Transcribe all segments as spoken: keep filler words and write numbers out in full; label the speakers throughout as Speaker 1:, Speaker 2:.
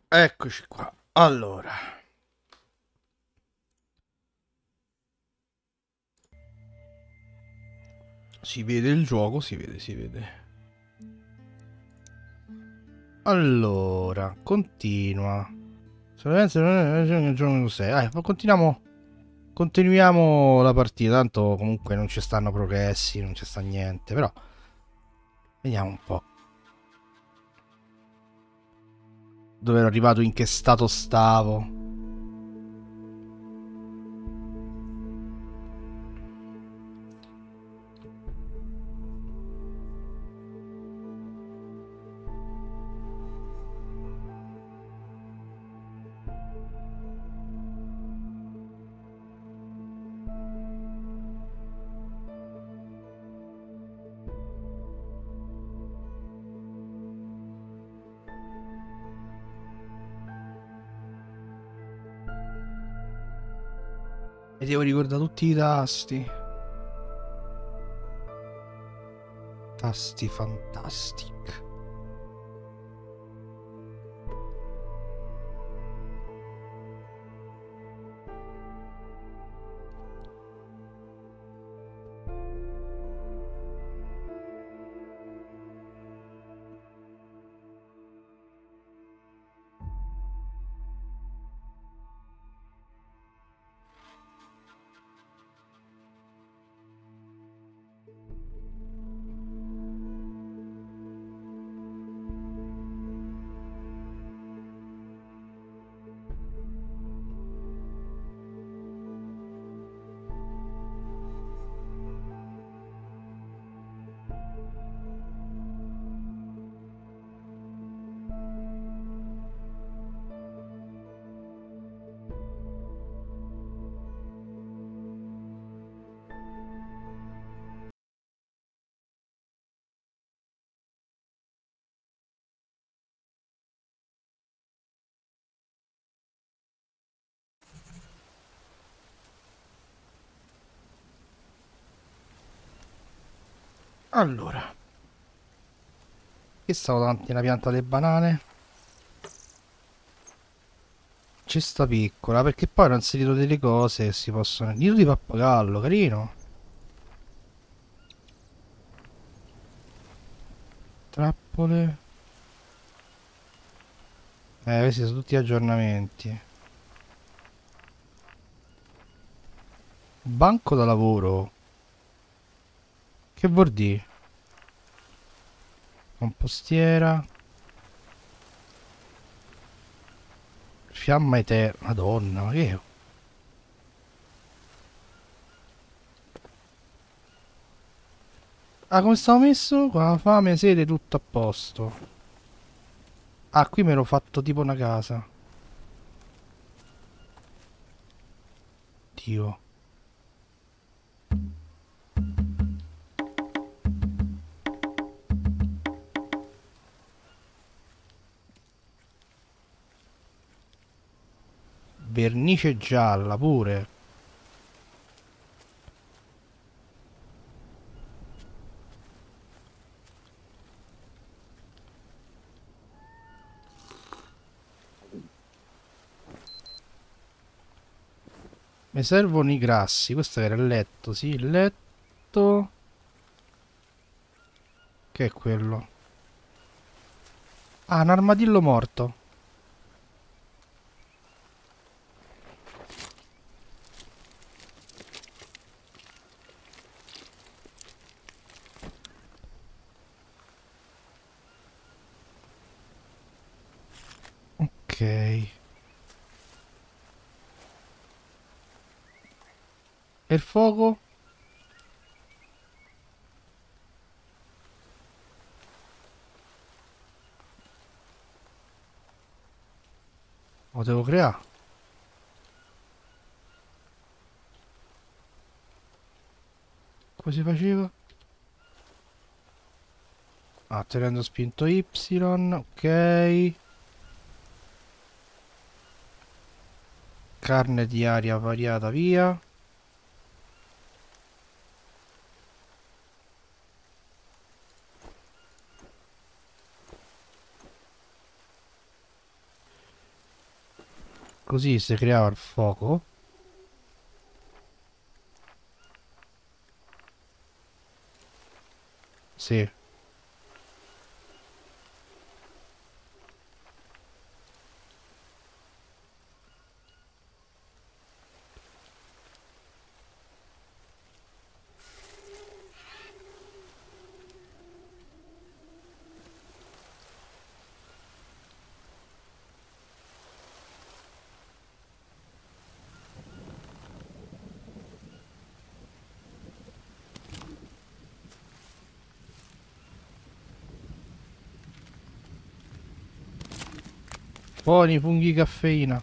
Speaker 1: Eccoci qua. Allora, si vede il gioco, si vede, si vede. Allora, continua. Sopravvivenza il giorno sei. Eh, continuiamo. Continuiamo la partita. Tanto comunque non ci stanno progressi, non ci sta niente. Però, vediamo un po'. Dove ero arrivato, in che stato stavo. Mi devo ricordare tutti i tasti. Tasti fantastic. Allora, che stavo davanti alla pianta delle banane? Cesta piccola, perché poi hanno inserito delle cose che si possono. Nido di pappagallo, carino. Trappole. Eh, questi sono tutti aggiornamenti. Banco da lavoro. Che vuol dire? Compostiera. Fiamma eterna. Madonna, ma che è? Ah, come stavo messo? Qua fame, sede, tutto a posto. Ah, qui me l'ho fatto tipo una casa. Dio. Vernice gialla pure. Mi servono i grassi. Questo era il letto, sì, il letto. Che è quello? Ah, un armadillo morto. Ok. E il fuoco? Lo devo creare. Come si faceva? Ah, tenendo spinto Y. Ok. Carne di aria variata via. Così si creava il fuoco. Sì. Buoni funghi caffeina.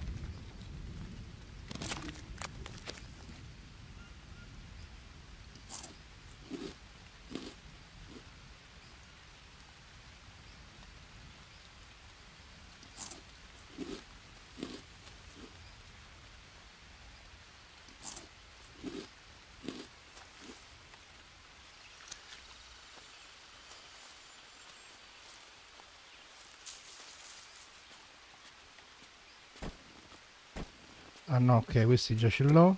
Speaker 1: Ah no, ok, questi già ce l'ho.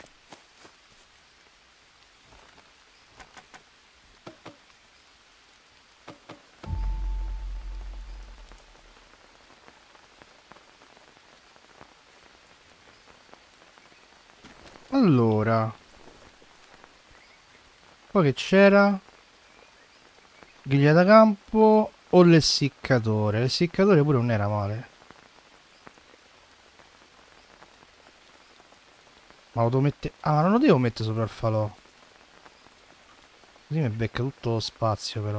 Speaker 1: Allora, poi che c'era? Griglia da campo o l'essiccatore? L'essiccatore pure non era male. Ma lo devo mettere... Ah, ma non lo devo mettere sopra il falò. Così mi becca tutto lo spazio però.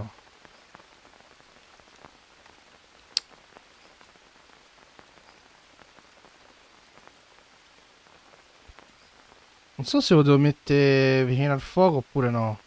Speaker 1: Non so se lo devo mettere vicino al fuoco oppure no.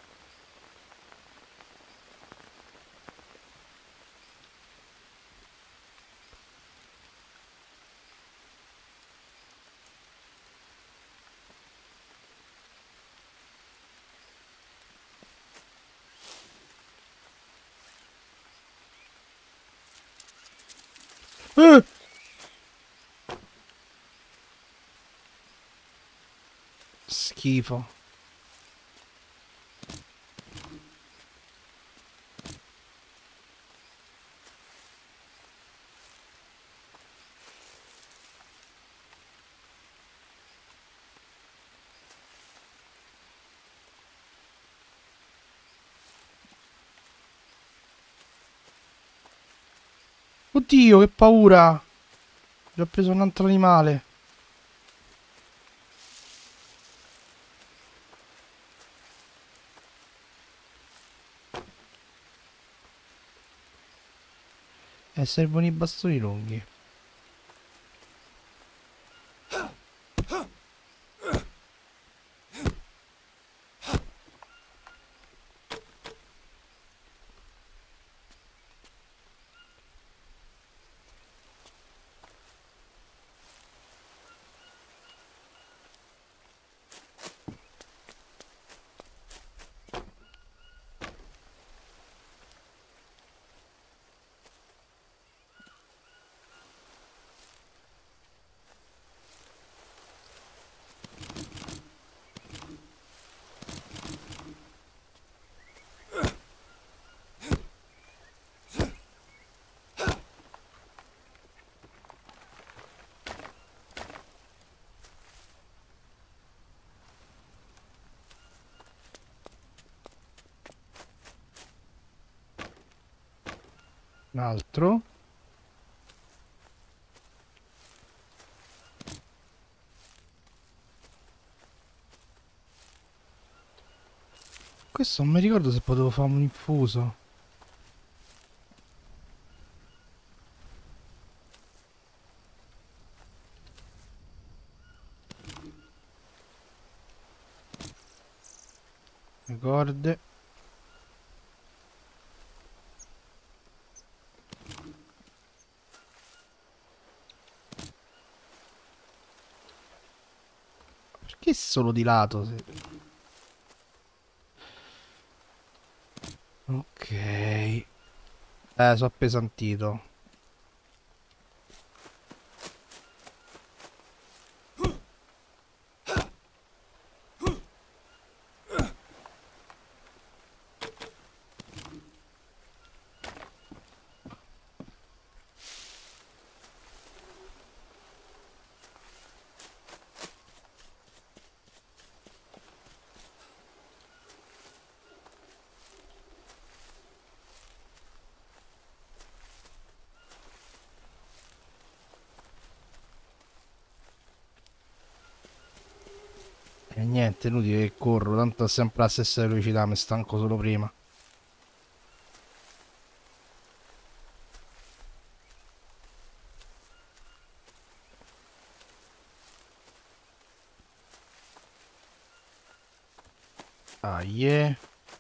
Speaker 1: Eh! Schifo. Oddio, che paura! Già ho preso un altro animale. E servono i bastoni lunghi. Un altro. Questo non mi ricordo se potevo fare un infuso. Le corde. Perché solo di lato? Se- Ok. Eh, sono appesantito. niente, inutile che corro, tanto è sempre la stessa velocità, mi stanco solo prima. Ah, yeah.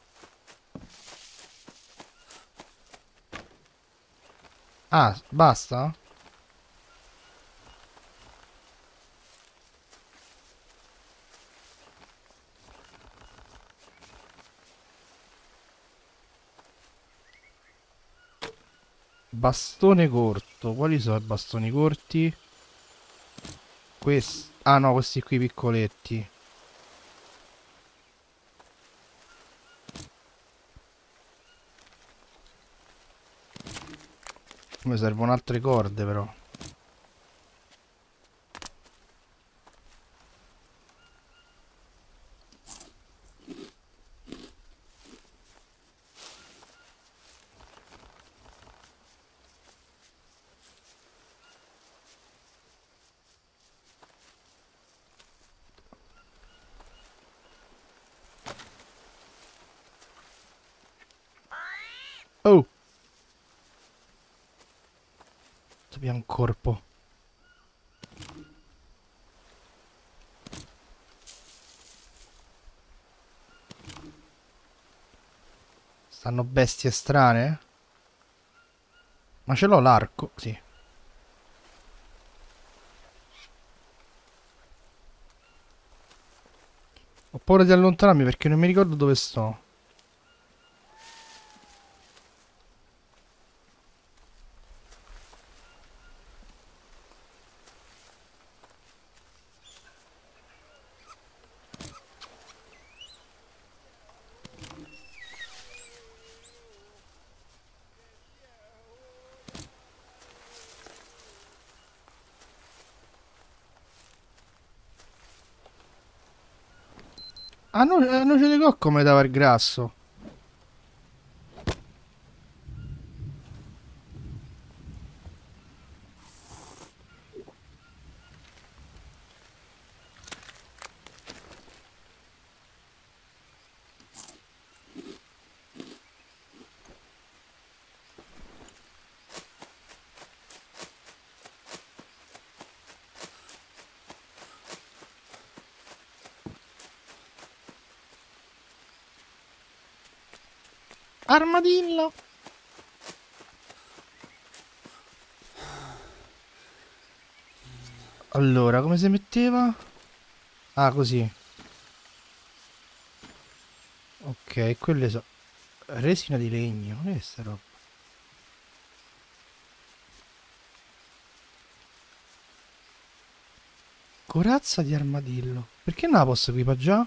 Speaker 1: Ah, basta? Bastone corto. Quali sono i bastoni corti? Questi. Ah no, questi qui piccoletti. Mi servono altre corde però. Oh! Abbiamo un corpo. Stanno bestie strane? Ma ce l'ho l'arco? Sì. Ho paura di allontanarmi perché non mi ricordo dove sto. Ah, no, eh, noce di cocco mi dava il grasso. Armadillo! Allora, come si metteva? Ah, così. Ok, quelle sono... Resina di legno, che è sta roba? Corazza di armadillo. Perché non la posso equipaggiare?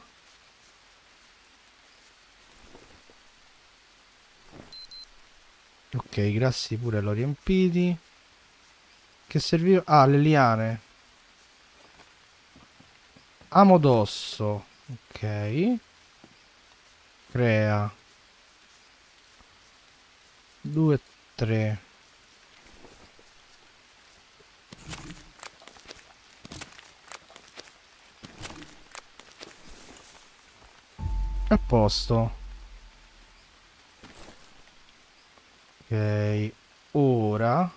Speaker 1: Ok, i grassi pure l'ho riempiti. Che serviva? Ah, le liane. Amo d'osso. Ok. Crea. Due, tre. A posto. Ok. Ora.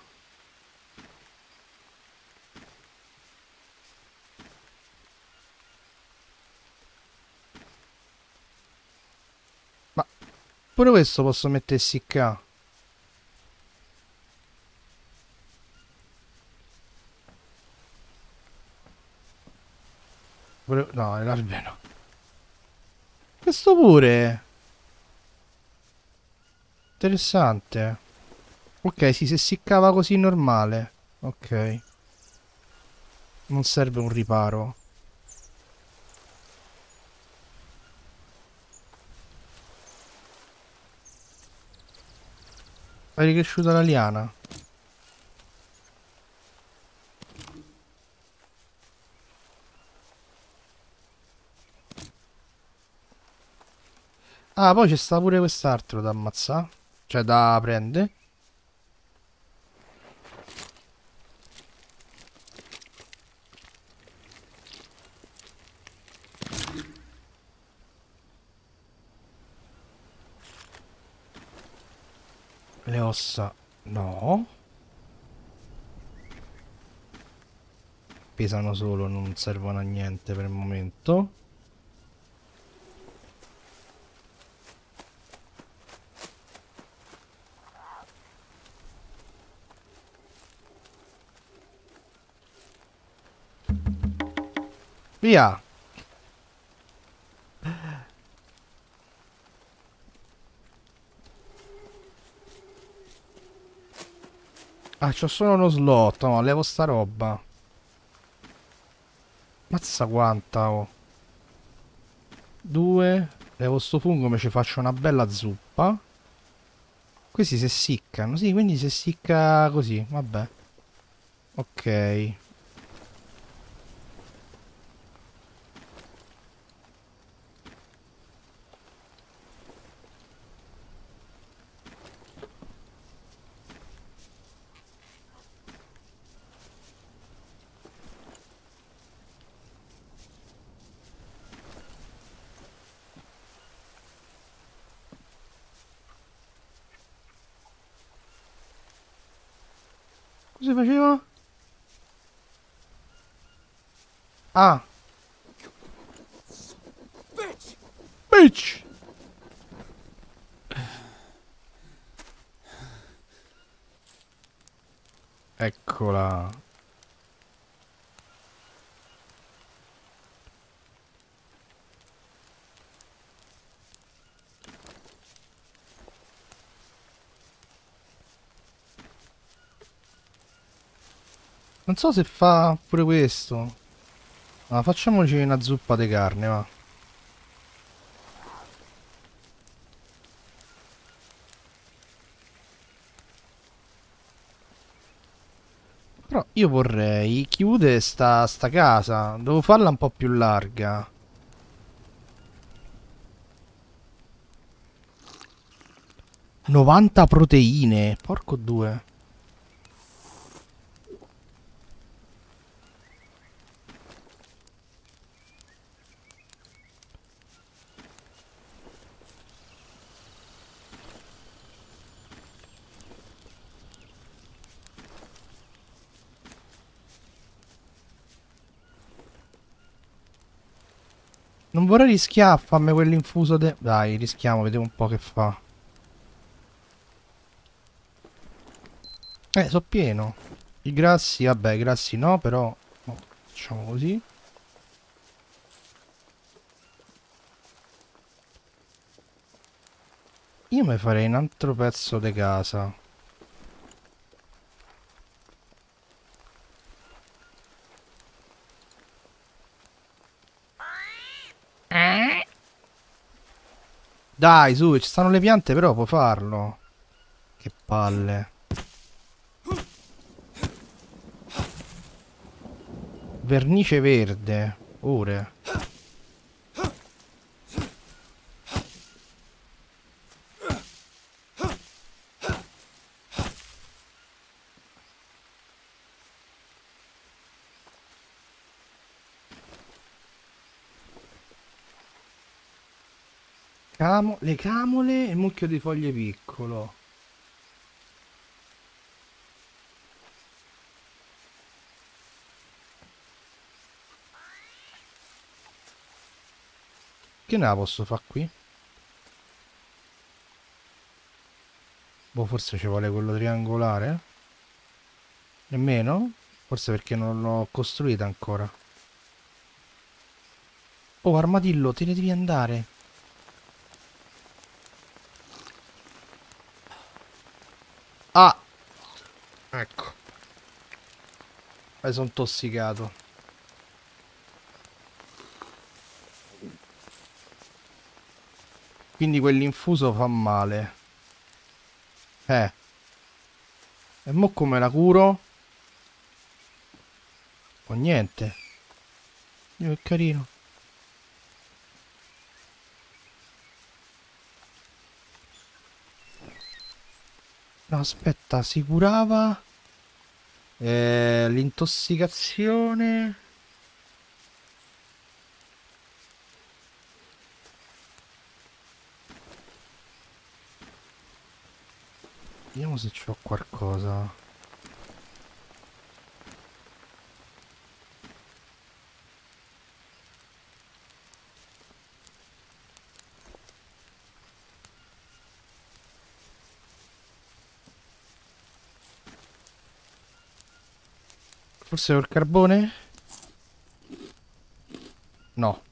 Speaker 1: Ma pure questo posso mettersi qua. Pure... No, l'albero. Questo pure. Interessante. Ok, sì, se si cava così normale. Ok. Non serve un riparo. È ricresciuta la liana. Ah, poi c'è sta pure quest'altro da ammazzare. Cioè da prendere. Le ossa... No. Pesano solo, non servono a niente per il momento. Via! Ah, c'ho solo uno slot, no, levo sta roba. Mazza quanta, oh. Due. Levo sto fungo, mi ci faccio una bella zuppa. Questi si essiccano, sì, quindi si essicca così, vabbè. Ok. Cosa faceva? Ah, bitch! Eccola. Non so se fa pure questo. Ma facciamoci una zuppa di carne, va. Però io vorrei chiudere sta, sta casa. Devo farla un po' più larga. novanta proteine. Porco due. Non vorrei rischiare a farmi quell'infuso de... Dai, rischiamo, vediamo un po' che fa. Eh, so pieno. I grassi, vabbè, i grassi no, però... oh, facciamo così. Io mi farei un altro pezzo di casa. Dai, su, ci stanno le piante, però puoi farlo. Che palle. Vernice verde. Ore. Camo le camole e il mucchio di foglie piccolo. Che ne la posso fare qui? Boh, forse ci vuole quello triangolare. Nemmeno? Forse perché non l'ho costruita ancora. Oh, armadillo, te ne devi andare. Ah! Ecco. Mi sono intossicato. Quindi quell'infuso fa male. Eh. E mo come la curo? O niente. Dio, che carino. No, aspetta, si curava eh, l'intossicazione. Vediamo se c'ho qualcosa. Forse col carbone? No.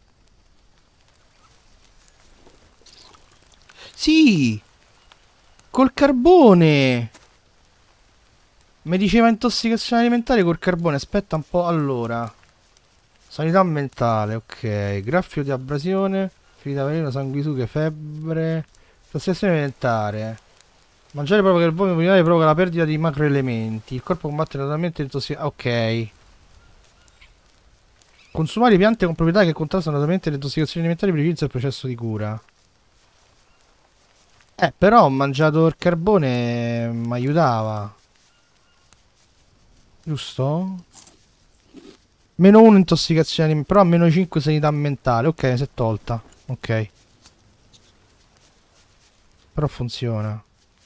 Speaker 1: Sì! Col carbone! Mi diceva intossicazione alimentare col carbone. Aspetta un po'. Allora. Sanità mentale, ok. Graffio di abrasione. Ferita veleno, sanguisughe, febbre. Intossicazione alimentare. Mangiare provoca il vomito urinario, provoca la perdita di macroelementi. Il corpo combatte totalmente l'intossicazione. Ok. Consumare piante con proprietà che contrastano totalmente le intossicazioni alimentari priorizza il processo di cura. Eh, però ho mangiato il carbone, mi aiutava. Giusto? Meno uno intossicazione, però meno cinque sanità mentale. Ok, si è tolta. Ok. Però funziona.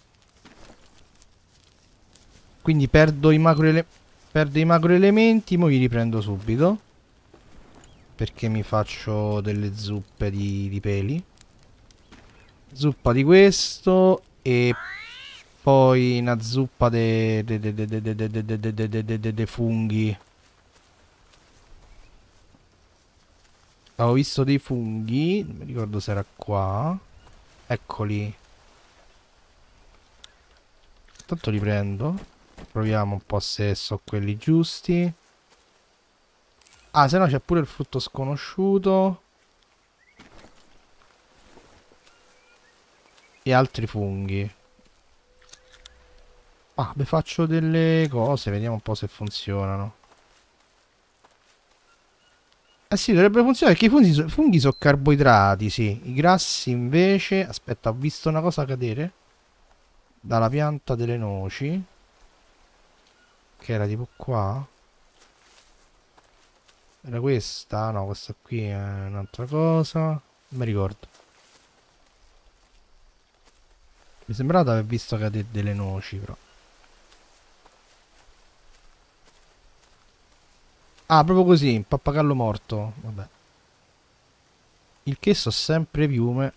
Speaker 1: Quindi perdo i macroele perdo i macroelementi, mo li riprendo subito. Perché mi faccio delle zuppe di, di peli. Zuppa di questo e poi una zuppa de de de de de de de de de de de de de de funghi. Avevo visto dei funghi, non mi ricordo se era qua. Eccoli. Tanto li prendo. Proviamo un po' se so quelli giusti. Ah, se no c'è pure il frutto sconosciuto. E altri funghi. Ah, beh, faccio delle cose, vediamo un po' se funzionano. Eh sì, dovrebbe funzionare perché i funghi, so- funghi sono carboidrati, sì. I grassi invece... Aspetta, ho visto una cosa cadere dalla pianta delle noci. Che era tipo qua. Era questa? No, questa qui è un'altra cosa. Non mi ricordo. Mi sembrava di aver visto cadere delle noci, però. Ah, proprio così, un pappagallo morto. Vabbè. Il che so sempre piume.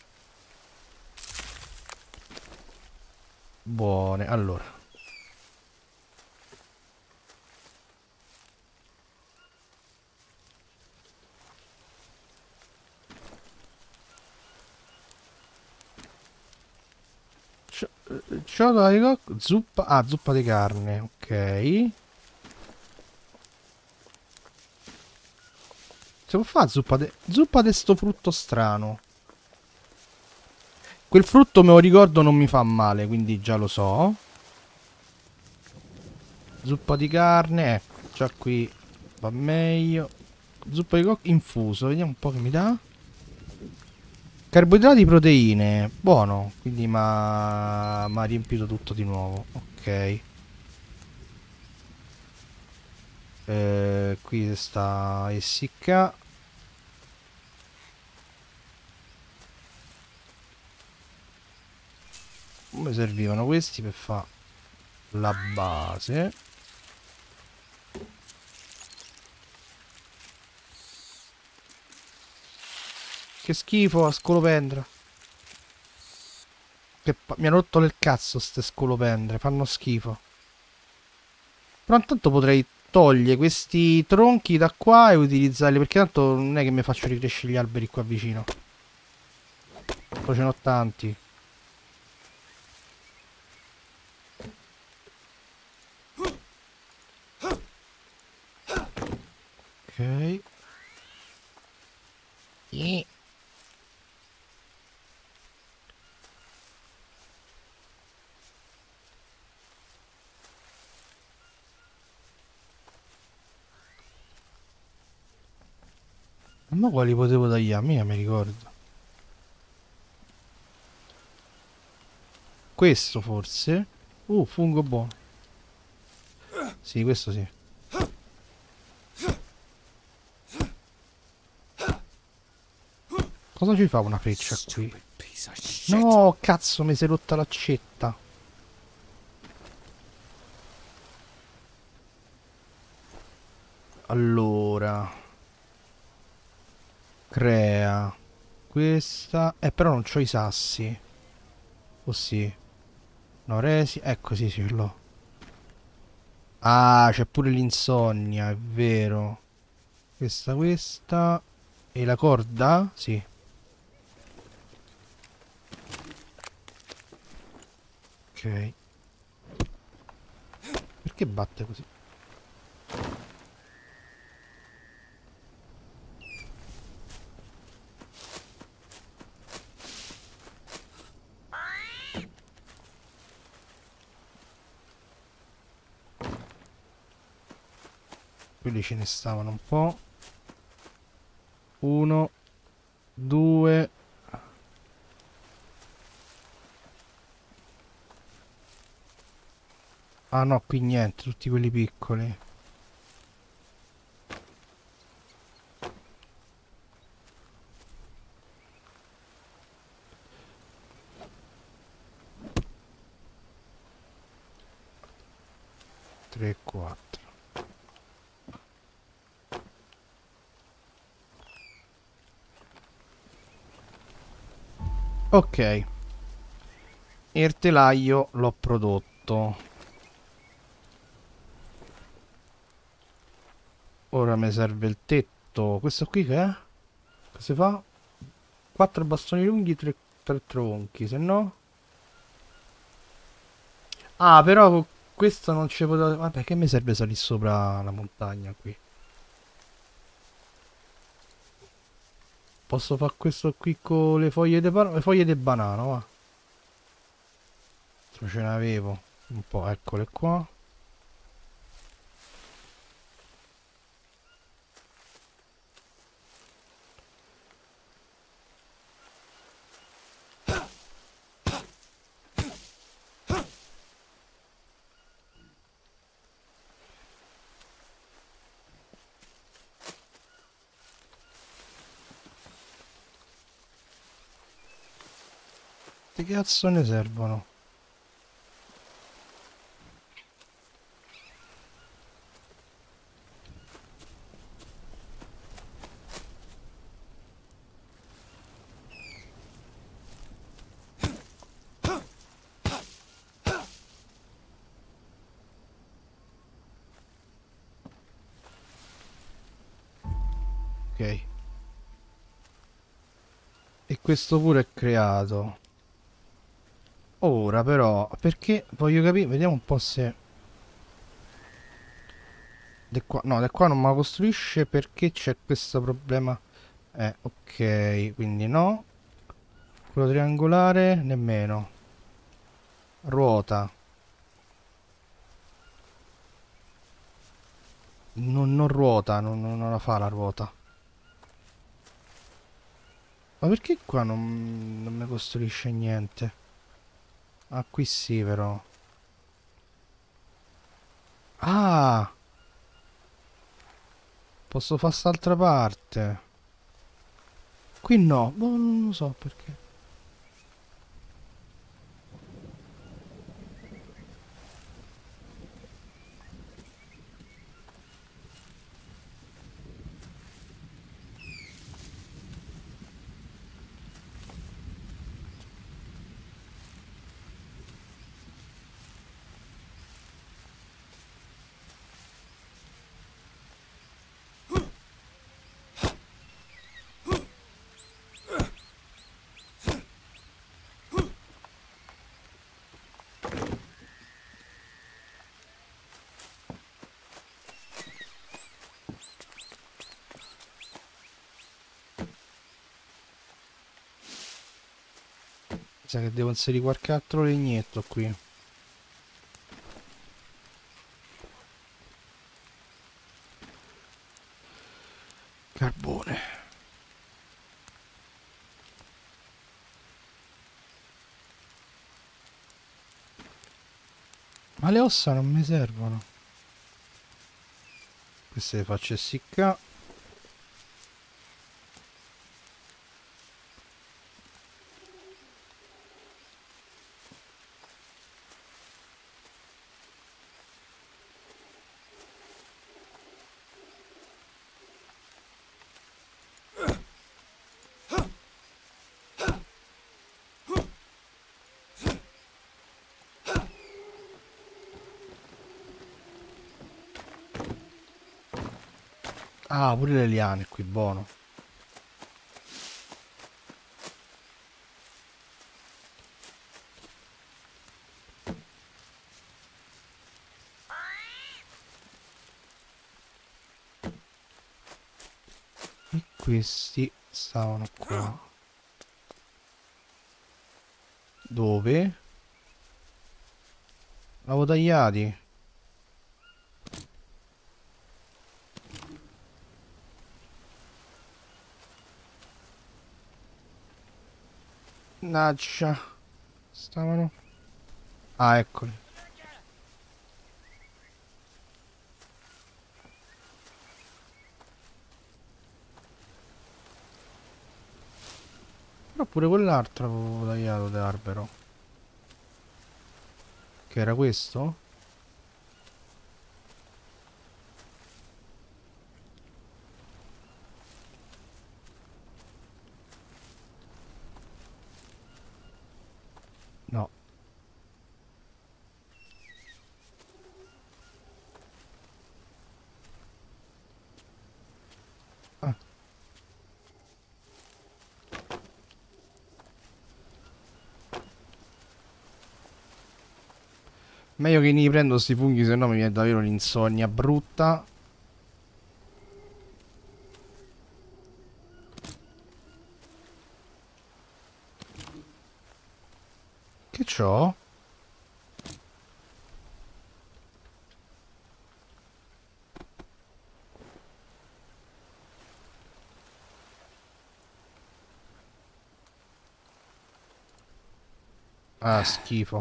Speaker 1: Buone. Allora. Ciotola di cocco. Zuppa. Ah, zuppa di carne. Ok. Si può fare zuppa de... Zuppa di sto frutto strano. Quel frutto me lo ricordo non mi fa male, quindi già lo so. Zuppa di carne, ecco, già qui va meglio. Zuppa di cocco infuso, vediamo un po' che mi dà. Carboidrati, proteine, buono, quindi mi ha riempito tutto di nuovo. Ok. Eh, qui sta essicca. Mi servivano questi per fare la base. Che schifo a scolopendra. Che mi hanno rotto il cazzo ste scolopendre, fanno schifo. Però intanto potrei togliere questi tronchi da qua e utilizzarli, perché tanto non è che mi faccio ricrescere gli alberi qua vicino. Poi ce n'ho tanti. Ok. Yeah. Ma quali potevo tagliare? Mica mi ricordo. Questo forse? Uh, fungo buono. Sì, questo sì. Cosa ci fa una freccia qui? No, cazzo, mi si è rotta l'accetta. Allora, crea questa. Eh, però non c'ho i sassi. Oh sì. No, resi. Ecco, sì, sì, ce l'ho. Ah, c'è pure l'insonnia, è vero. Questa, questa. E la corda? Sì. Ok. Perché batte così? Quelli ce ne stavano un po'. Uno, due. Ah no, qui niente, tutti quelli piccoli. tre, quattro. Ok. Il telaio l'ho prodotto. Ora mi serve il tetto. Questo qui che è? Cosa fa? quattro bastoni lunghi, tre tronchi, se no... Ah, però questo non ci poteva... Vabbè, che mi serve salire sopra la montagna qui? Posso fare questo qui con le foglie di le foglie di banano, va. Se ce ne avevo un po', eccole qua. Che cazzo ne servono? Ok. E questo pure è creato. Ora però, perché voglio capire, vediamo un po' se... De qua, no, da qua non me la costruisce perché c'è questo problema. Eh, ok, quindi no. Quello triangolare, nemmeno. Ruota. Non, non ruota, non, non la fa la ruota. Ma perché qua non, non mi costruisce niente? Ah, qui sì però. Ah! Posso fare quest'altra parte. Qui no, boh, non lo so perché. Mi sa che devo inserire qualche altro legnetto qui. Carbone. Ma le ossa non mi servono. Queste le faccio essiccare. Ah, pure le liane qui, buono. E questi stavano qua. Dove? L'avevo tagliati. Naccia. Stavano. Ah, eccoli. Però pure quell'altro avevo tagliato d'albero. Che era questo? No. Ah. Meglio che ne prendo sti funghi, se no mi viene davvero l'insonnia brutta. Che c'ho? Ah, schifo.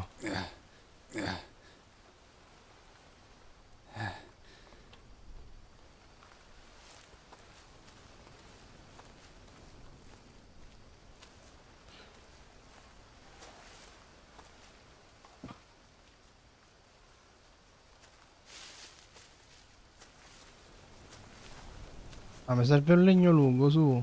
Speaker 1: Ah, mi serve un legno lungo, su.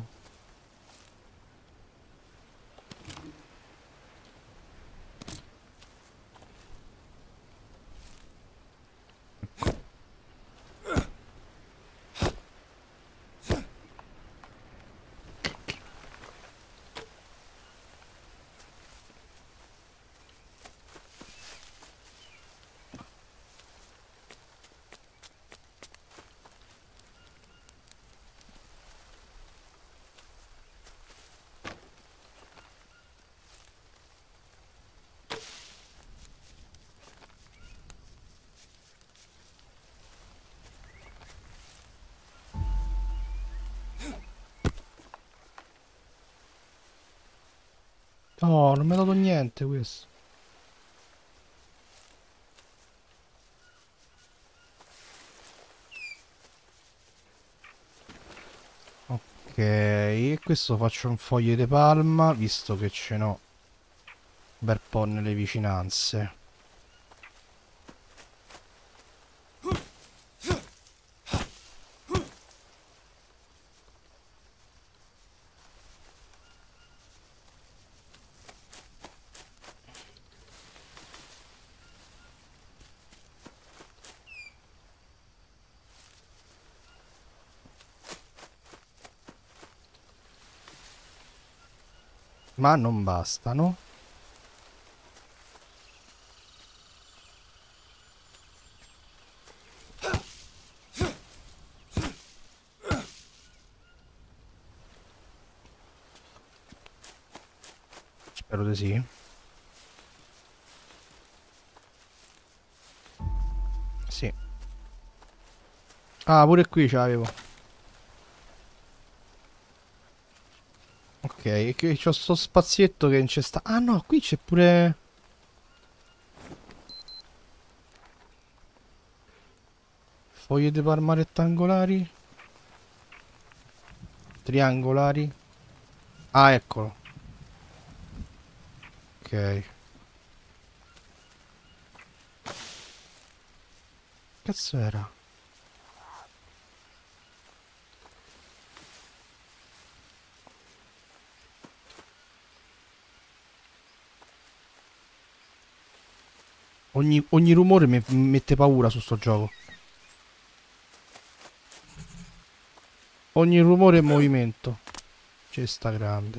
Speaker 1: No, non mi ha dato niente questo. Ok, e questo faccio un foglio di palma, visto che ce n'ho un bel po' nelle vicinanze. Ma non bastano. Spero di sì. Sì. Ah, pure qui ce l'avevo. Ok, e qui c'ho sto spazietto che non c'è sta. Ah no, qui c'è pure... Foglie di palma rettangolari. Triangolari. Ah, eccolo. Ok. Cazzo era? Ogni, ogni rumore mi mi mette paura su sto gioco. Ogni rumore è movimento. Cesta grande.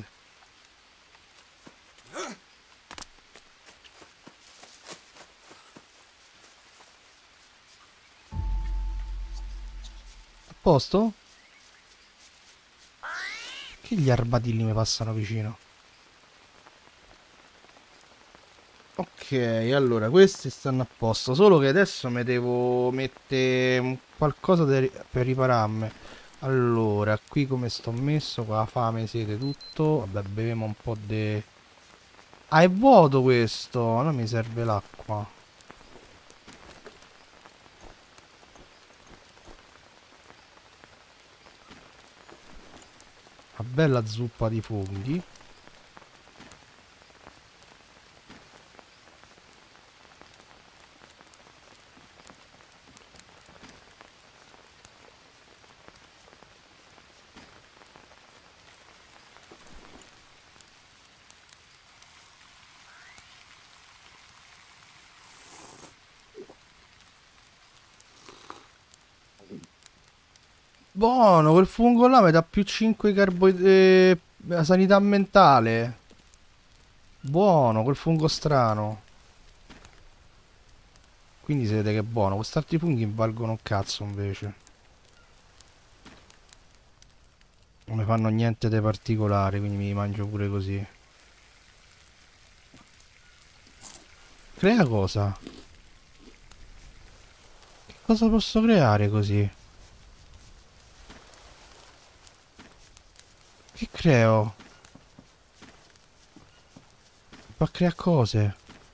Speaker 1: A posto? Che gli armadilli mi passano vicino? Ok, allora questi stanno a posto. Solo che adesso mi devo mettere un qualcosa de- per ripararmi. Allora, qui come sto messo? Qua fame, sete, tutto. Vabbè, beviamo un po' di... Ah, è vuoto questo. Non mi serve l'acqua. Una bella zuppa di funghi. Buono, quel fungo là mi dà più cinque carboidrati. La sanità mentale. Buono, quel fungo strano. Quindi si vede che è buono. Quest'altri funghi valgono un cazzo invece. Non mi fanno niente di particolare, quindi mi mangio pure così. Crea cosa? Che cosa posso creare così? Che creo? Fa creare cose.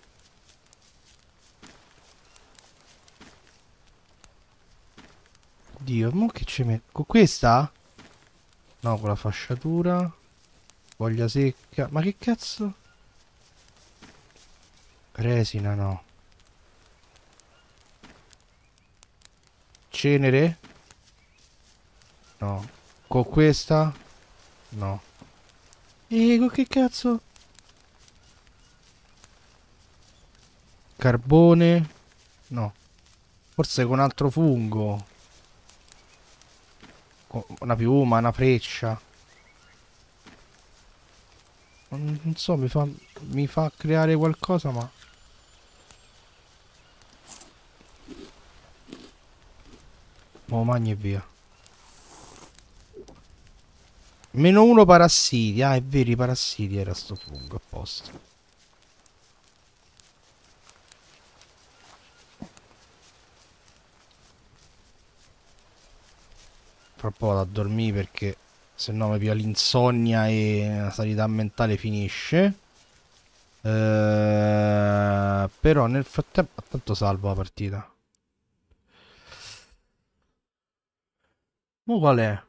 Speaker 1: Dio, mo che ci metto? Con questa? No, con la fasciatura. Foglia secca. Ma che cazzo? Resina, no. Cenere? No. Con questa? No. E con che cazzo? Carbone? No. Forse con altro fungo. Con una piuma, una freccia. Non, non so, mi fa, mi fa creare qualcosa, ma... Mo magni e via. Meno uno parassiti. Ah, è vero, i parassiti era sto fungo, a posto. Fra un po' vado a dormire perché se no mi pia l'insonnia e la sanità mentale finisce. Eh, però nel frattempo... Tanto salvo la partita. Ma qual è?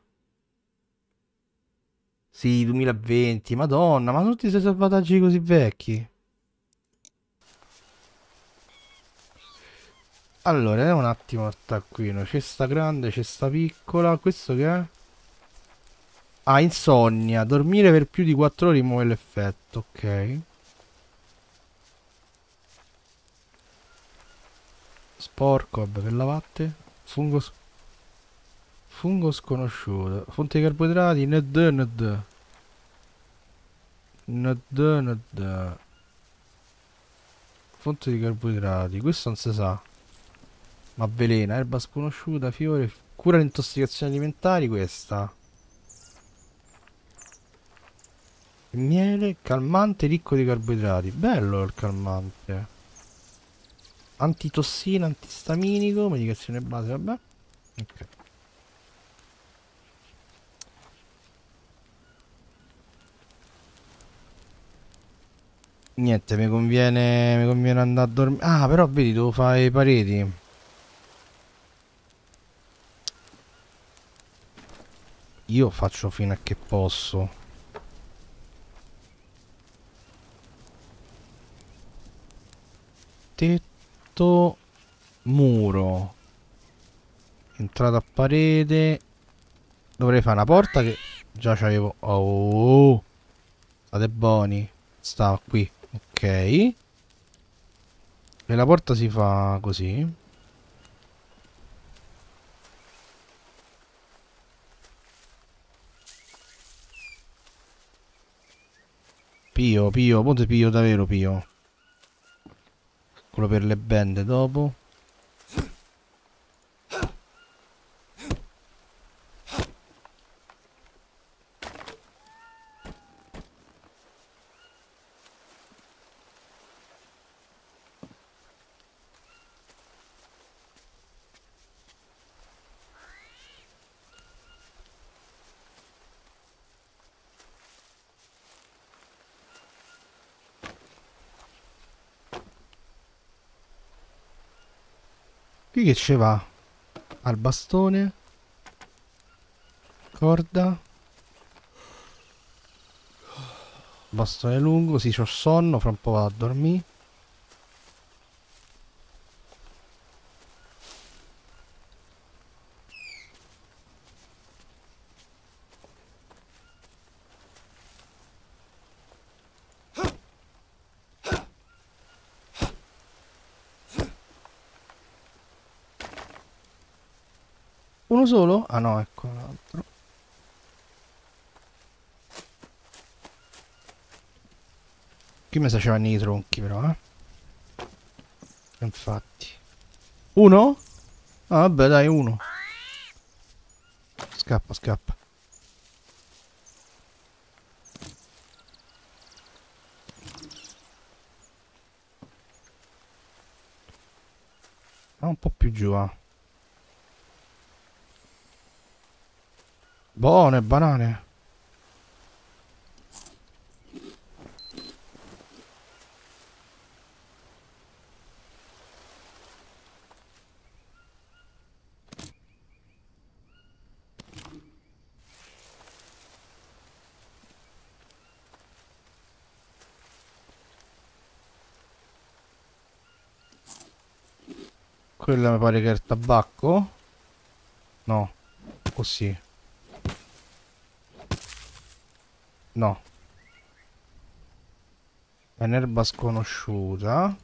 Speaker 1: Sì, duemilaventi. Madonna, ma tutti questi salvataggi così vecchi. Allora, vediamo un attimo il taccuino. Cesta grande, cesta piccola. Questo che è? Ah, insonnia. Dormire per più di quattro ore rimuove l'effetto. Ok. Sporco, vabbè, per lavatte. Fungo, s- fungo sconosciuto. Fonte di carboidrati. Nd, nd. Nd, nd. Fonte di carboidrati. Questo non si sa. Ma velena, erba sconosciuta, fiore. Cura le intossicazioni alimentari. Questa. Miele, calmante ricco di carboidrati. Bello il calmante. Antitossina, antistaminico, medicazione base, vabbè. Ok. Niente, mi conviene, mi conviene andare a dormire. Ah, però vedi, devo fare i pareti. Io faccio fino a che posso. Tetto, muro. Entrata a parete. Dovrei fare una porta che già c'avevo. Oh, state buoni. Sta qui. Ok. E la porta si fa così. Pio, Pio, ponte Pio davvero Pio. Quello per le bende dopo. Qui che ci va? Al bastone. Corda. Bastone lungo, sì, c'ho sonno, fra un po' vado a dormire. Uno solo? Ah no, ecco l'altro. Qui mi facevano i tronchi però, eh. Infatti. Uno? Ah vabbè dai, uno. Scappa, scappa. Va un po' più giù, ah. Buone banane. Quella mi pare che è il tabacco. No. Così. No. È un'erba sconosciuta.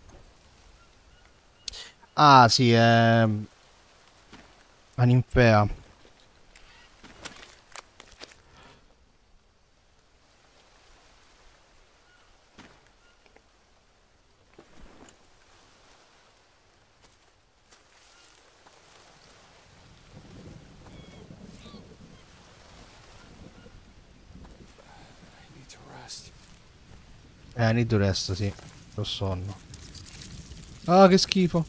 Speaker 1: Ah sì, è... la ninfea. Eh, need to rest, sì. Lo sonno. Ah, che schifo.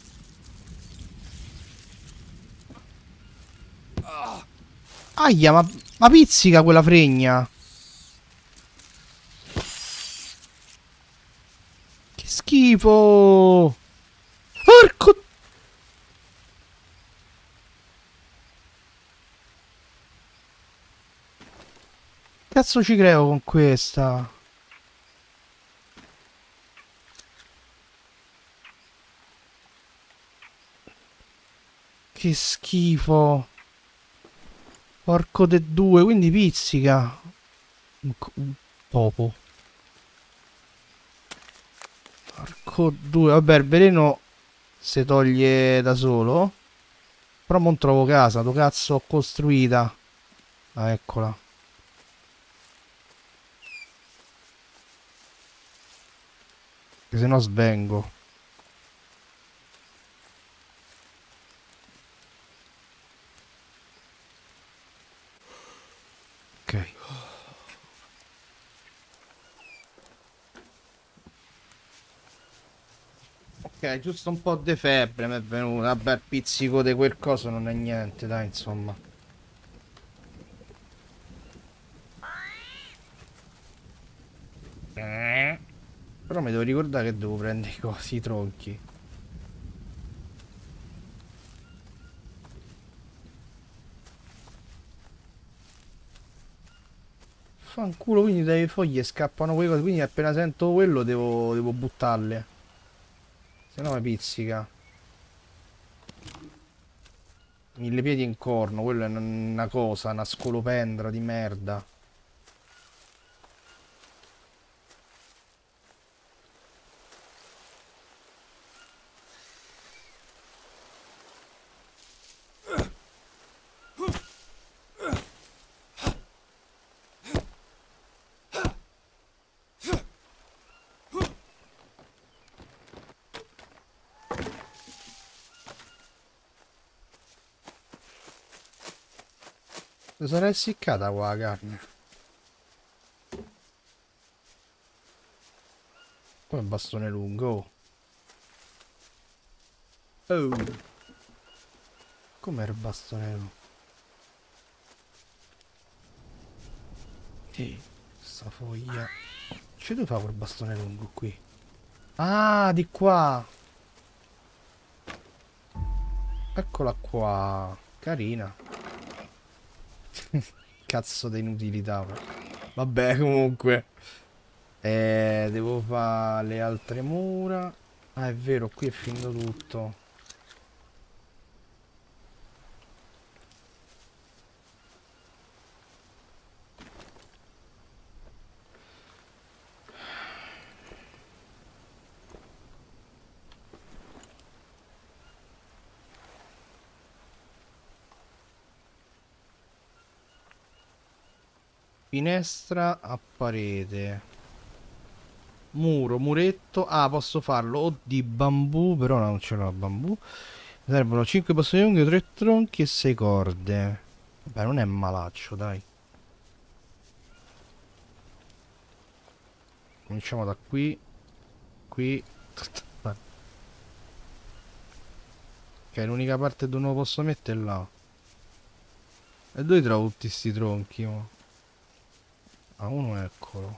Speaker 1: Aia, ma, ma pizzica quella fregna. Che schifo. Porco. Cazzo ci creo con questa. Che schifo. Porco de due, quindi pizzica. Un, un topo. Porco due. Vabbè, il veleno si toglie da solo. Però non trovo casa. Dove cazzo ho costruita? Ah, eccola. Che se no svengo. Ok. Ok, giusto un po' di febbre mi è venuta. Vabbè, il pizzico di quel coso non è niente, dai, insomma. Però mi devo ricordare che devo prendere i cosi, i tronchi. Fanculo, quindi dalle foglie scappano quelle cose. Quindi appena sento quello devo, devo buttarle. Se no mi pizzica. Mille piedi in corno, quello è una cosa, una scolopendra di merda. Sarà essiccata qua la carne. Come bastone lungo. Oh. Com'è il bastone lungo? Sì. Sta foglia. Ci devo fare quel bastone lungo qui. Ah, di qua. Eccola qua. Carina. Cazzo di inutilità. Vabbè, comunque. Eh, devo fare le altre mura. Ah, è vero, qui è finito tutto. Finestra a parete. Muro, muretto. Ah, posso farlo o di bambù, però non ce l'ho bambù. Mi servono cinque bastoni lunghi, tre tronchi e sei corde. Vabbè, non è malaccio, dai. Cominciamo da qui. Qui. Ok, l'unica parte dove non lo posso mettere è là. E dove trovo tutti sti tronchi? Mo? Ah, uno eccolo.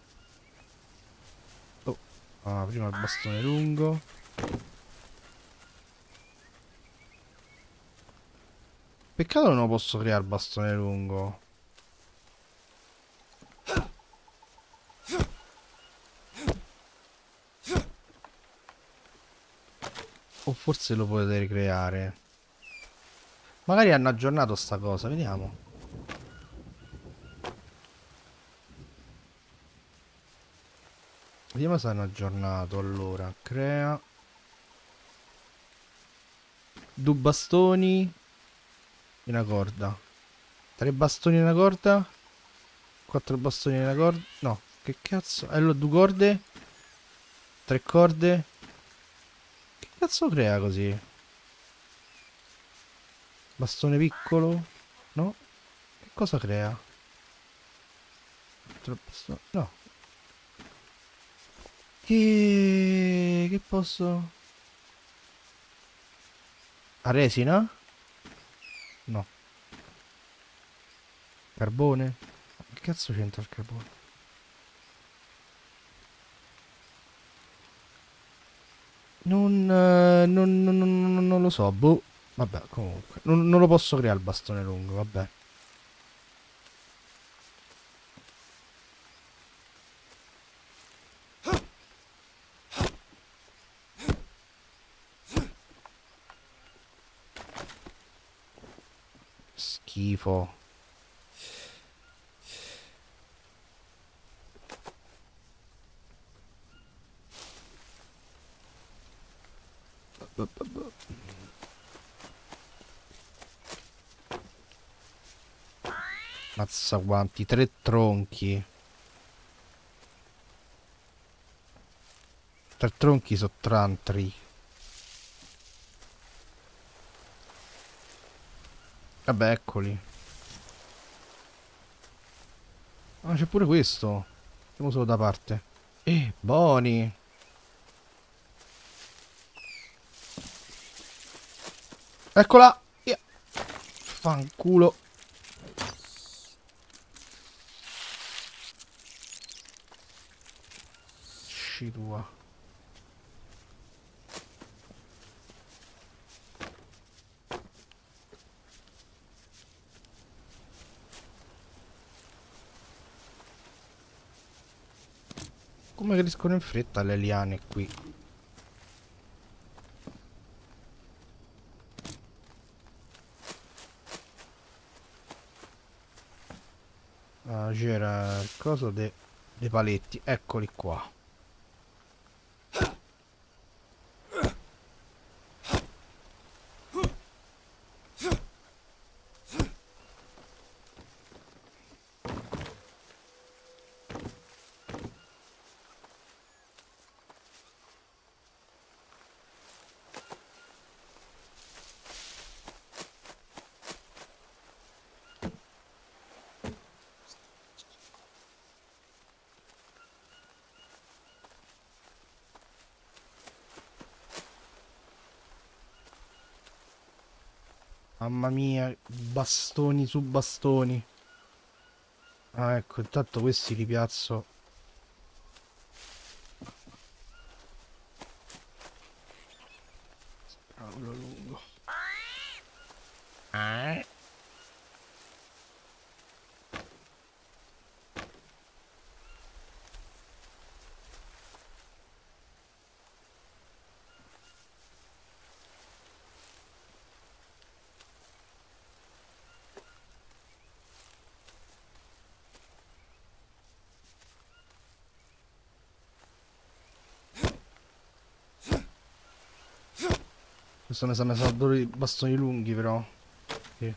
Speaker 1: Oh. Ah, prima il bastone lungo. Peccato non lo posso creare il bastone lungo. O forse lo potete ricreare. Magari hanno aggiornato sta cosa, vediamo. Vediamo se hanno aggiornato. Allora, crea. Due bastoni e una corda. Tre bastoni e una corda. Quattro bastoni e una corda. No, che cazzo? Allora, due corde. Tre corde. Che cazzo crea così? Bastone piccolo? No? Che cosa crea? Tre bastoni. No. Che... Che posso... A resina? No. Carbone? Che cazzo c'entra il carbone? Non, eh, non, non, non- non lo so, boh. Vabbè, comunque. Non, non lo posso creare il bastone lungo, vabbè. Schifo. Mazza quanti, tre tronchi. Tre tronchi sono trantri. Vabbè, eccoli. Ah, c'è pure questo. Andiamo solo da parte. Eh, buoni. Eccola. Yeah. Fanculo. Sci tua. Come crescono in fretta le liane qui? Ah, c'era il coso dei de paletti. Eccoli qua. Mamma mia, bastoni su bastoni. Ah, ecco, intanto questi li piazzo. Cavolo lungo. Ah. Questo mi sa mi sono due bastoni lunghi però. Sì.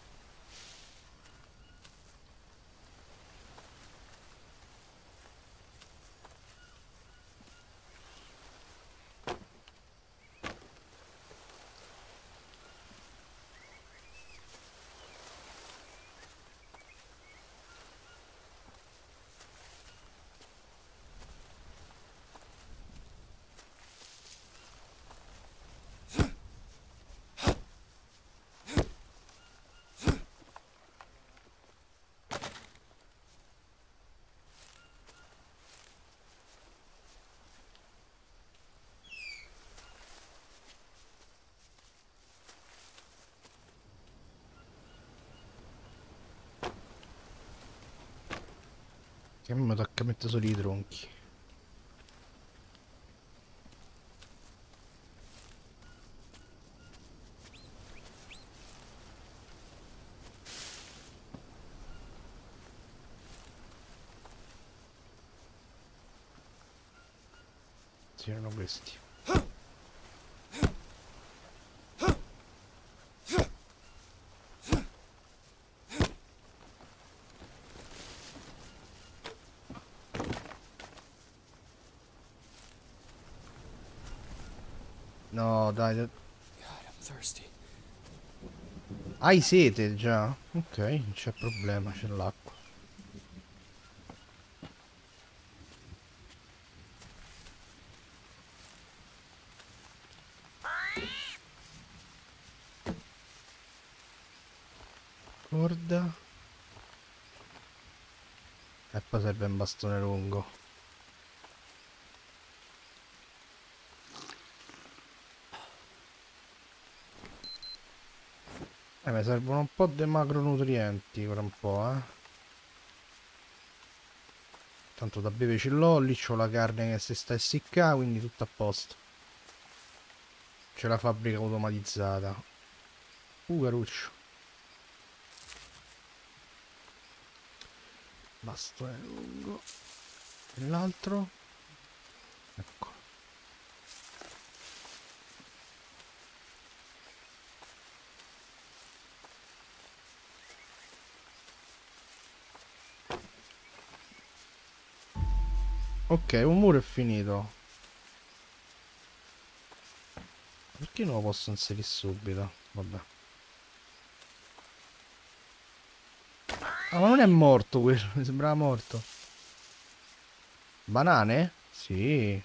Speaker 1: Che mi tocca mettere solo i tronchi. Sì, erano questi. No, dai.
Speaker 2: God, I'm thirsty.
Speaker 1: Hai sete già? Ok, non c'è problema, c'è l'acqua. Corda. E poi serve un bastone lungo. Eh, mi servono un po' di macronutrienti ora un po', eh. Tanto da bere ce l'ho, lì c'ho la carne che si sta essiccando, quindi tutto a posto. C'è la fabbrica automatizzata. Uh, caruccio. Bastone lungo. E l'altro? Ecco. Ok, un muro è finito. Perché non lo posso inserire subito? Vabbè. Ah, ma non è morto quello, mi sembrava morto. Banane? Sì.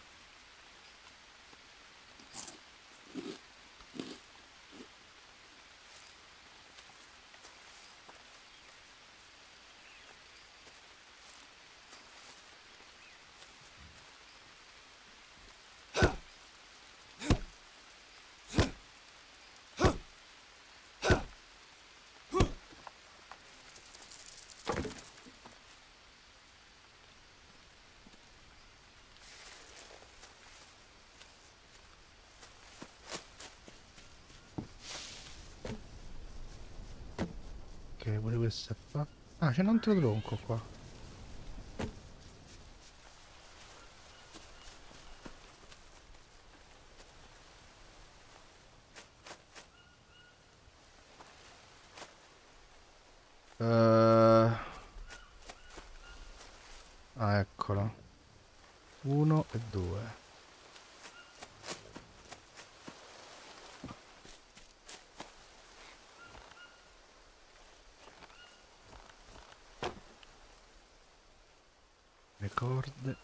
Speaker 1: Ok, pure questo è fatto. Ah, c'è un altro tronco qua. Uh... Ah, eccolo. Uno e due. Le corde.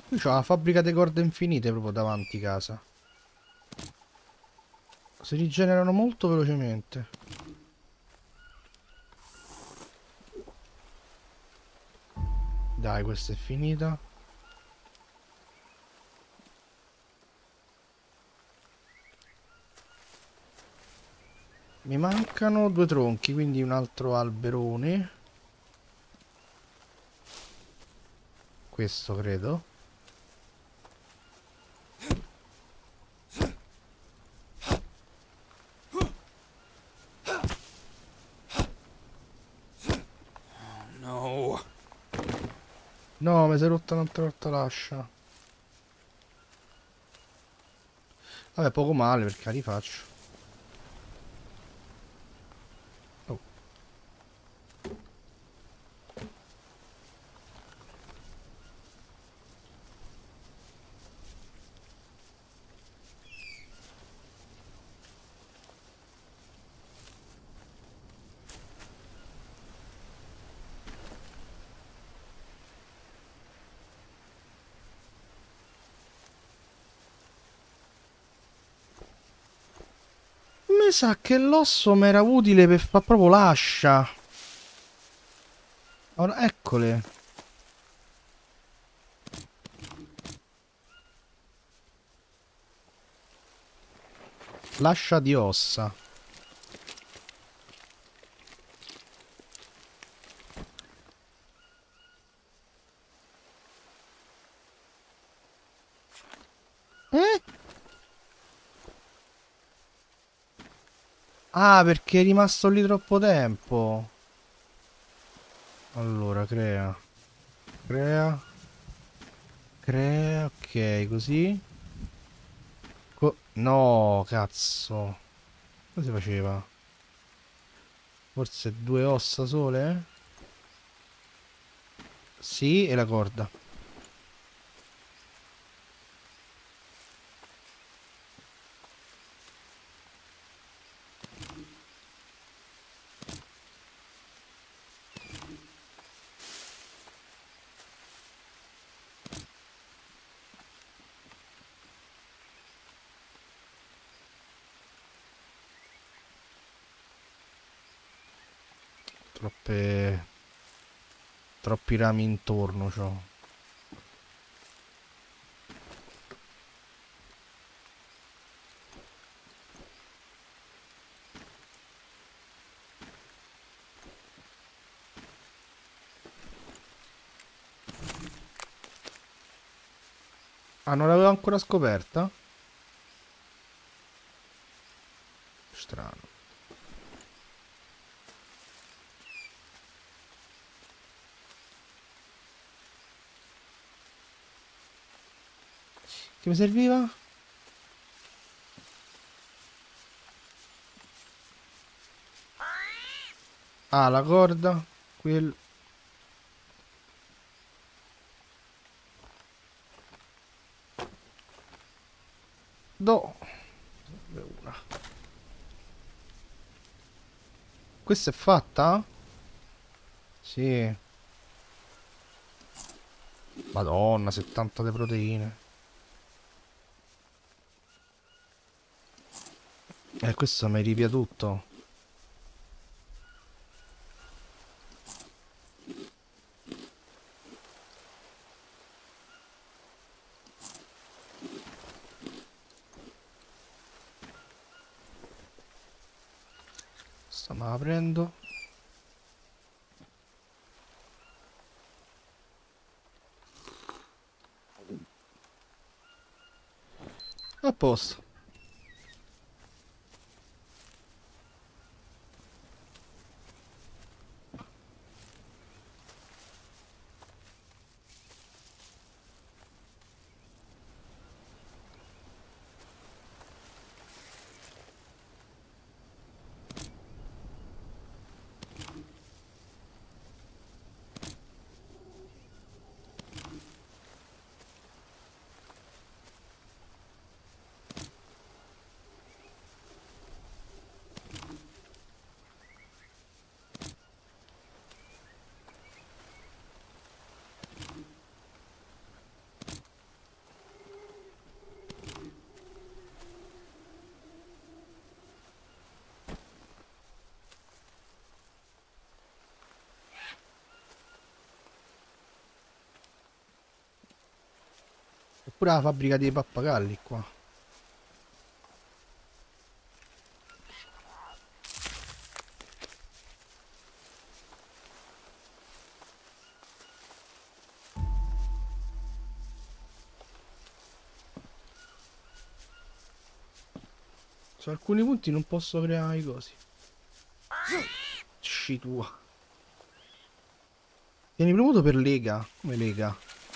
Speaker 1: Qui c'ho la fabbrica di corde infinite proprio davanti casa. Si rigenerano molto velocemente. Dai, questa è finita. Mi mancano due tronchi, quindi un altro alberone. Questo credo.
Speaker 2: No.
Speaker 1: No, mi si è rotta un'altra volta l'ascia. Vabbè, poco male perché la rifaccio. Oh. Mi sa che l'osso mi era utile per fare proprio l'ascia. Ora, eccole. L'ascia di ossa. Eh? Ah, perché è rimasto lì troppo tempo. Allora, crea. Crea. Crea, ok, così. Co- no, cazzo. Come si faceva? Forse due ossa sole? Sì, e la corda. Troppe... Troppi rami intorno, c'ho. Ah, non l'avevo ancora scoperta? Strano. Che mi serviva? Ah, la corda. Quel... Do. Una. Questa è fatta? Sì. Madonna, settanta di proteine. Eh, questo mi ripia tutto. Sta me la prendo. A posto. pure la fabbrica dei pappagalli qua. Su alcuni punti non posso creare i cosi. Sci tua. Tieni premuto per lega. Come lega?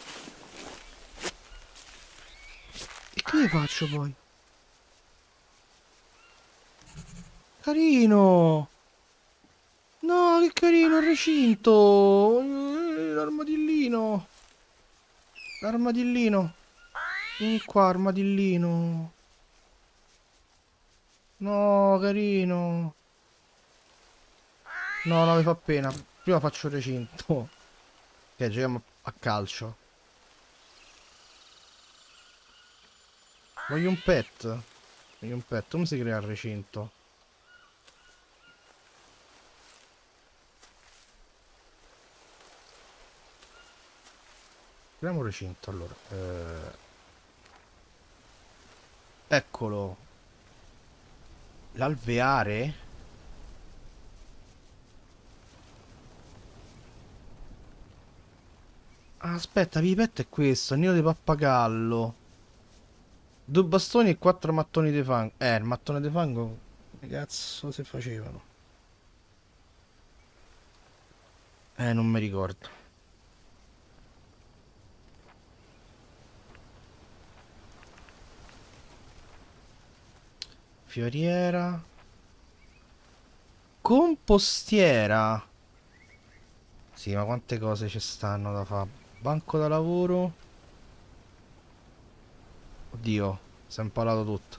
Speaker 1: E che ne faccio poi? Carino! No, che carino il recinto! L'armadillino! L'armadillino! Vieni qua, armadillino! No, carino! No, no, mi fa pena. Prima faccio il recinto. Ok, giochiamo a calcio. Voglio un pet. Voglio un pet. Come si crea il recinto? Creiamo un recinto, allora. Eh... Eccolo. L'alveare? Ah, aspetta, pipetto è questo, il nido di pappagallo. Due bastoni e quattro mattoni di fango. Eh, il mattone di fango. Che cazzo si facevano? Eh, non mi ricordo. Fioriera. Compostiera. Sì, ma quante cose ci stanno da fare? Banco da lavoro. Oddio, si è imparato tutto.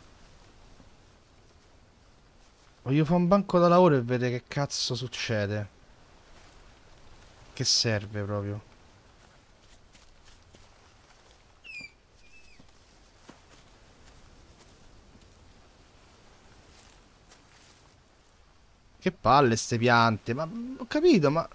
Speaker 1: Voglio fare un banco da lavoro e vedere che cazzo succede. Che serve proprio. Che palle ste piante. Ma ho capito, ma...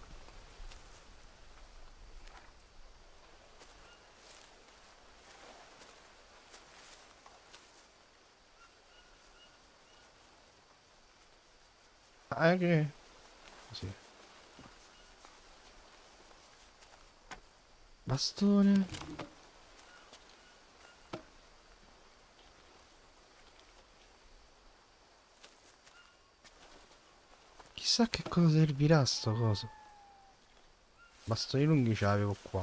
Speaker 1: Ah, che... Così. Bastone. Chissà che cosa servirà sto coso. Bastoni lunghi ce l'avevo qua.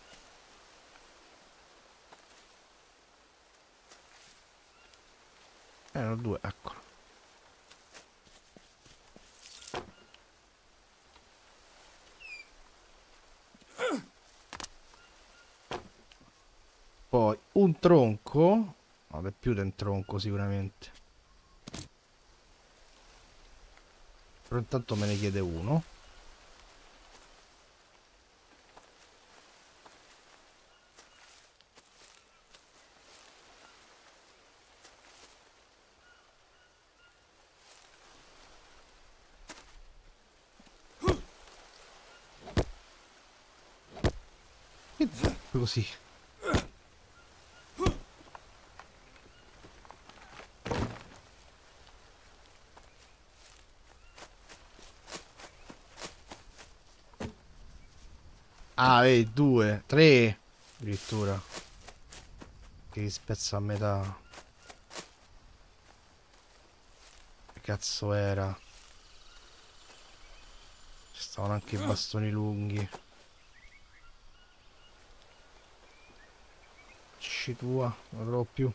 Speaker 1: Erano due, eccolo. Poi un tronco. Vabbè, più di un tronco sicuramente. Però intanto me ne chiede uno. Così. Ah, vedi, due, tre addirittura. Che li spezza a metà. Che cazzo era? Ci stavano anche i bastoni lunghi. Ci tua, non trovo più.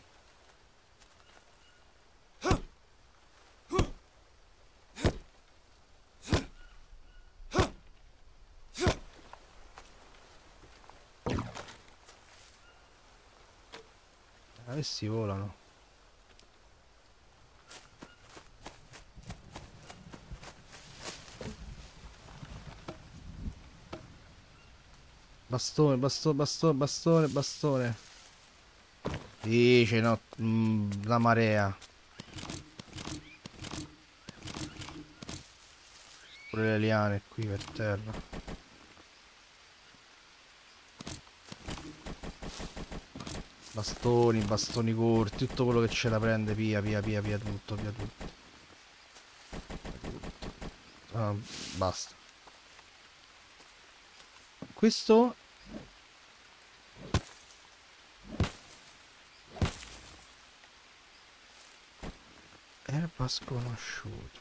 Speaker 1: Questi volano. Bastone, bastone, bastone, bastone, bastone. Dice no, mm, la marea. Pure le liane qui per terra. Bastoni, bastoni corti, tutto quello che c'è da prende, via, via, via, via tutto, via tutto. Ah, basta. Questo... Erba sconosciuta.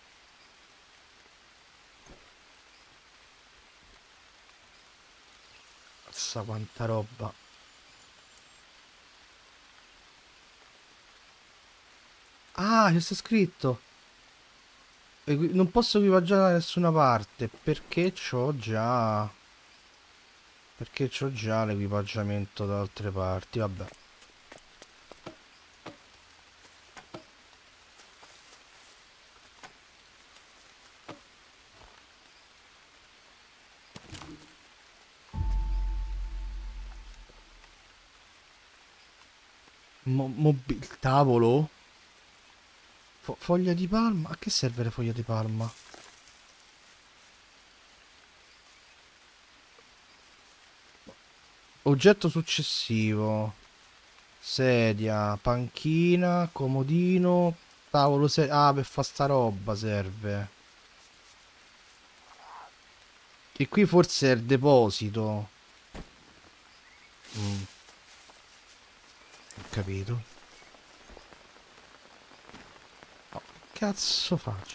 Speaker 1: Mazza quanta roba. Ah, c'è sta scritto. Equi- Non posso equipaggiare da nessuna parte perché c'ho già... Perché c'ho già l'equipaggiamento da altre parti, vabbè. Mo mobi- il tavolo? Fo- foglia di palma? A che serve le foglie di palma? Oggetto successivo. Sedia, panchina, comodino, tavolo se... Ah, per fa sta roba serve. E qui forse è il deposito. Mm, ho capito. No, che cazzo faccio?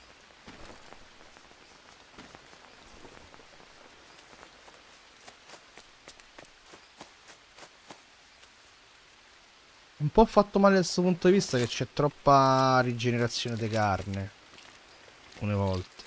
Speaker 1: Un po' fatto male da questo punto di vista che c'è troppa rigenerazione di carne. Alcune volte.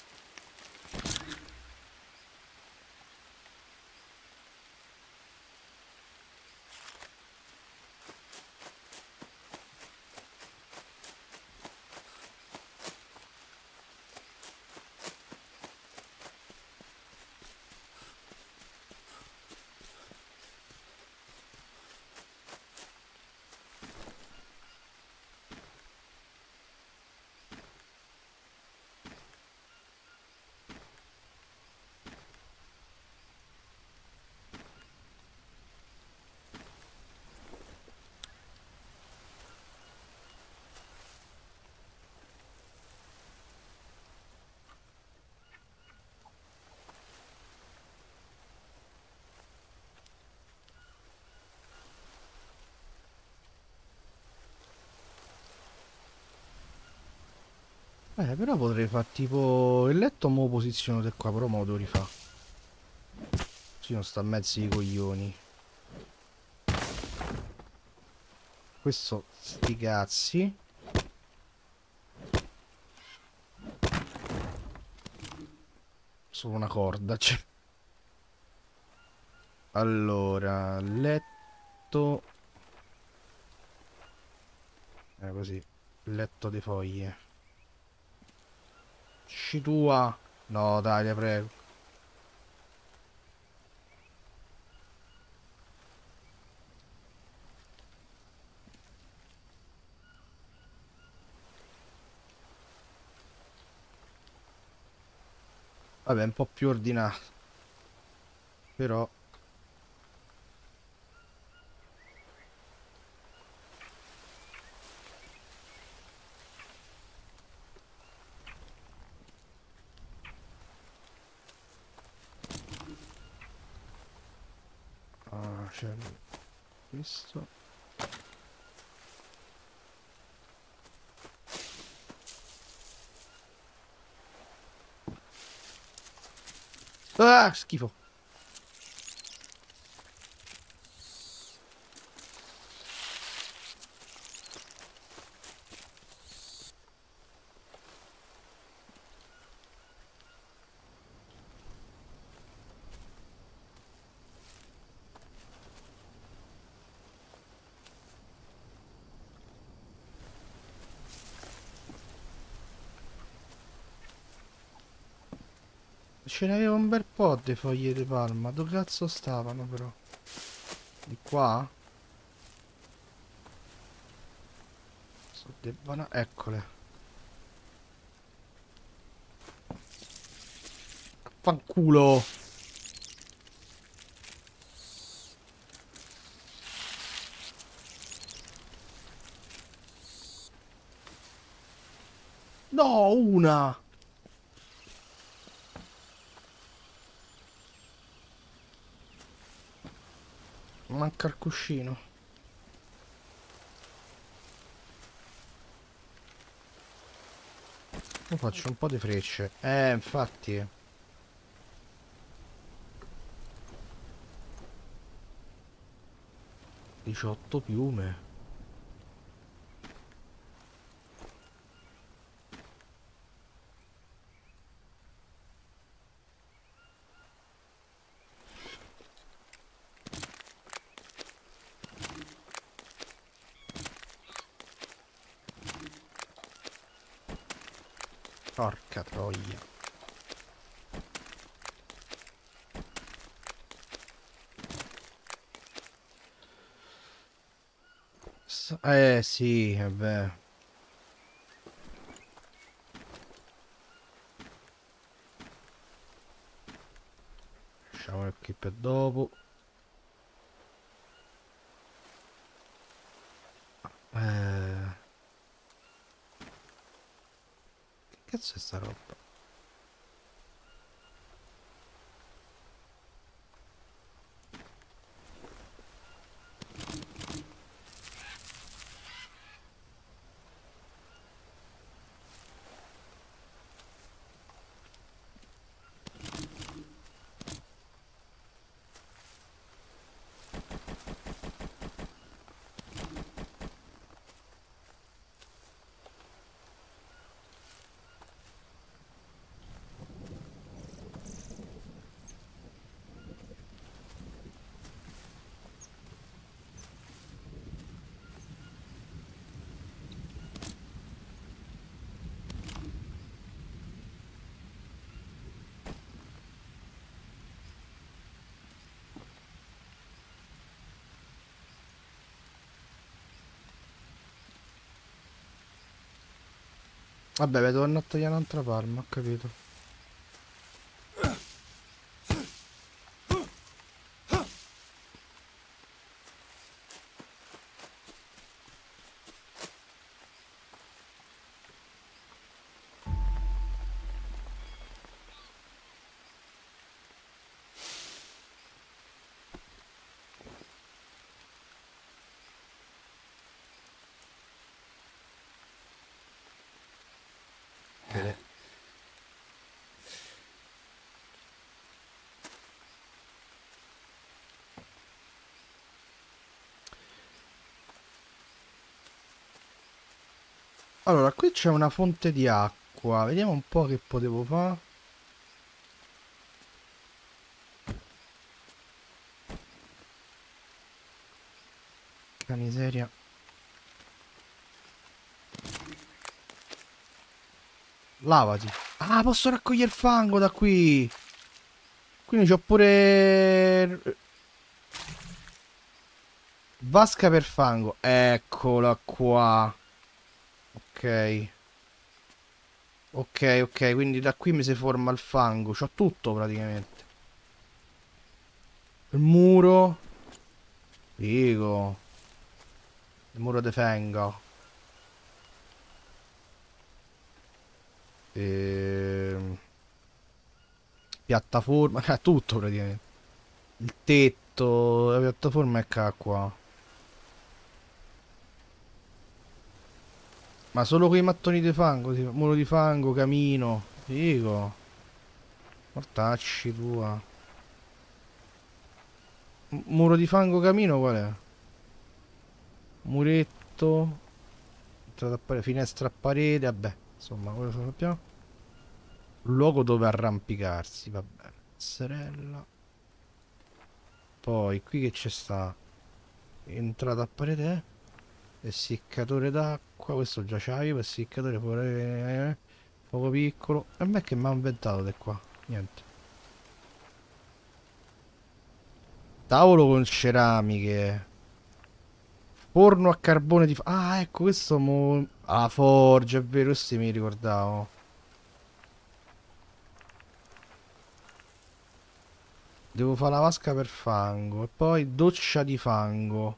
Speaker 1: Eh, però potrei fare tipo... Il letto mo lo posiziono qua, però mo lo devo rifare. Così non sta a mezzo i coglioni. Questo, sti cazzi. Solo una corda, cioè. Allora, letto... Eh, così. Letto di foglie. Sci tua. No, dai, ti prego. Vabbè, un po' più ordinato. Però... Ah, c'è questo. Ah, schifo. Ce n'aveva un bel po' di foglie di palma. Dove cazzo stavano però? Di qua? Sono dei bana... Eccole. Fanculo. No, una! Manca il cuscino. Io faccio un po' di frecce. Eh, infatti. diciotto piume. Porca troia. S- Eh sì, vabbè. Lasciamo qui per dopo. Eh... Che cazzo è sta roba? Vabbè, vedo torno a tagliare un'altra palma, ho capito. Vede. Allora, qui c'è una fonte di acqua. Vediamo un po' che potevo fare. Che miseria. Lavati. Ah, posso raccogliere fango da qui. Quindi c'ho pure... Vasca per fango. Eccola qua. Ok. Ok, ok. Quindi da qui mi si forma il fango. C'ho tutto praticamente. Il muro. Figo. Il muro de fango. Ehm... Piattaforma. Eh, tutto praticamente. Il tetto. La piattaforma è qua. Ma solo quei mattoni di fango, tipo, muro di fango, camino. Figo. Mortacci tua. M- muro di fango, camino, qual è? Muretto. Entrata a parete, finestra a parete, vabbè. Insomma, quello lo sappiamo. Luogo dove arrampicarsi, va bene. Serella. Poi, qui che c'è sta? Entrata a parete, eh? Essiccatore d'acqua. Questo già c'avevo. Essiccatore pure... Poco piccolo. E a me che mi ha inventato di qua? Niente. Tavolo con ceramiche. Forno a carbone di... Ah, ecco, questo mo... Ah, forgia, è vero, questi mi ricordavo. Devo fare la vasca per fango. E poi doccia di fango.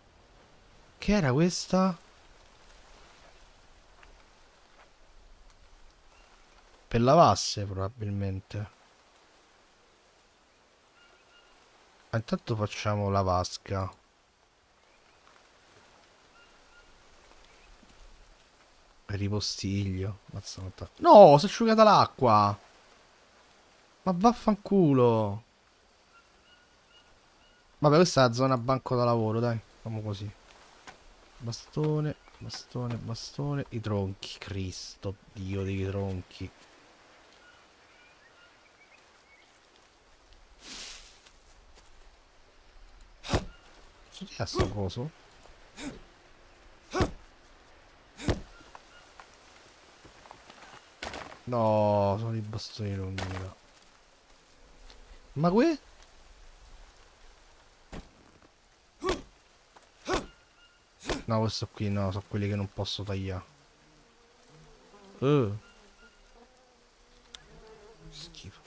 Speaker 1: Che era questa? per lavasse probabilmente. Ah, intanto facciamo la vasca. Per ripostiglio. Mazza, quanta- No, si è asciugata l'acqua. Ma vaffanculo. Vabbè, questa è la zona banco da lavoro, dai. Facciamo così. Bastone, bastone, bastone. I tronchi. Cristo, Dio dei tronchi. Cosa è sto coso? No, sono i bastoni lunghi. No. Ma que? No, questo qui no, sono quelli che non posso tagliare. Uh. Schifo.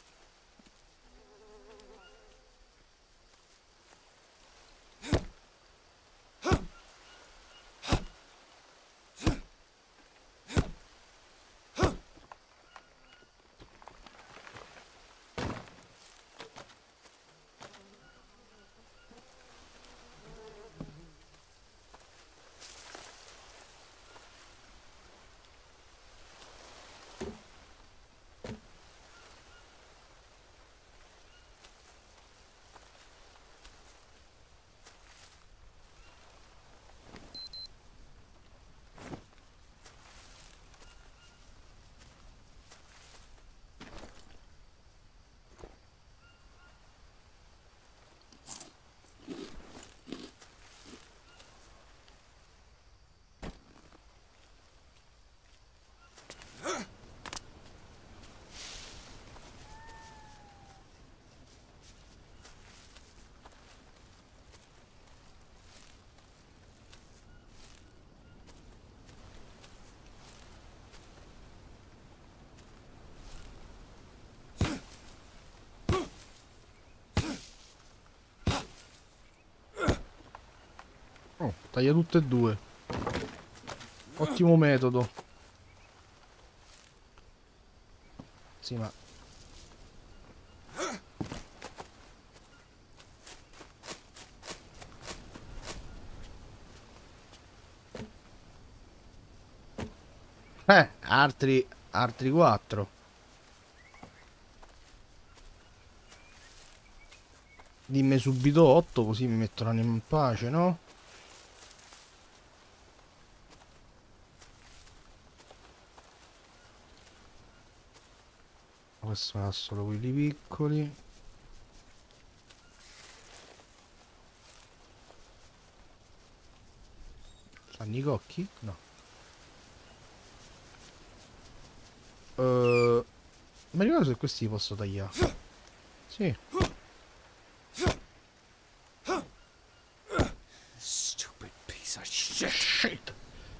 Speaker 1: Oh, taglia tutte e due. Ottimo metodo. Sì, ma... Eh, altri... altri quattro. Dimmi subito otto, così mi mettono in pace, no? Questo è solo quelli piccoli. Sanno i cocchi? No. Uh, mi ricordo se questi li posso tagliare. Sì.
Speaker 2: Stupid piece of shit.
Speaker 1: Shit.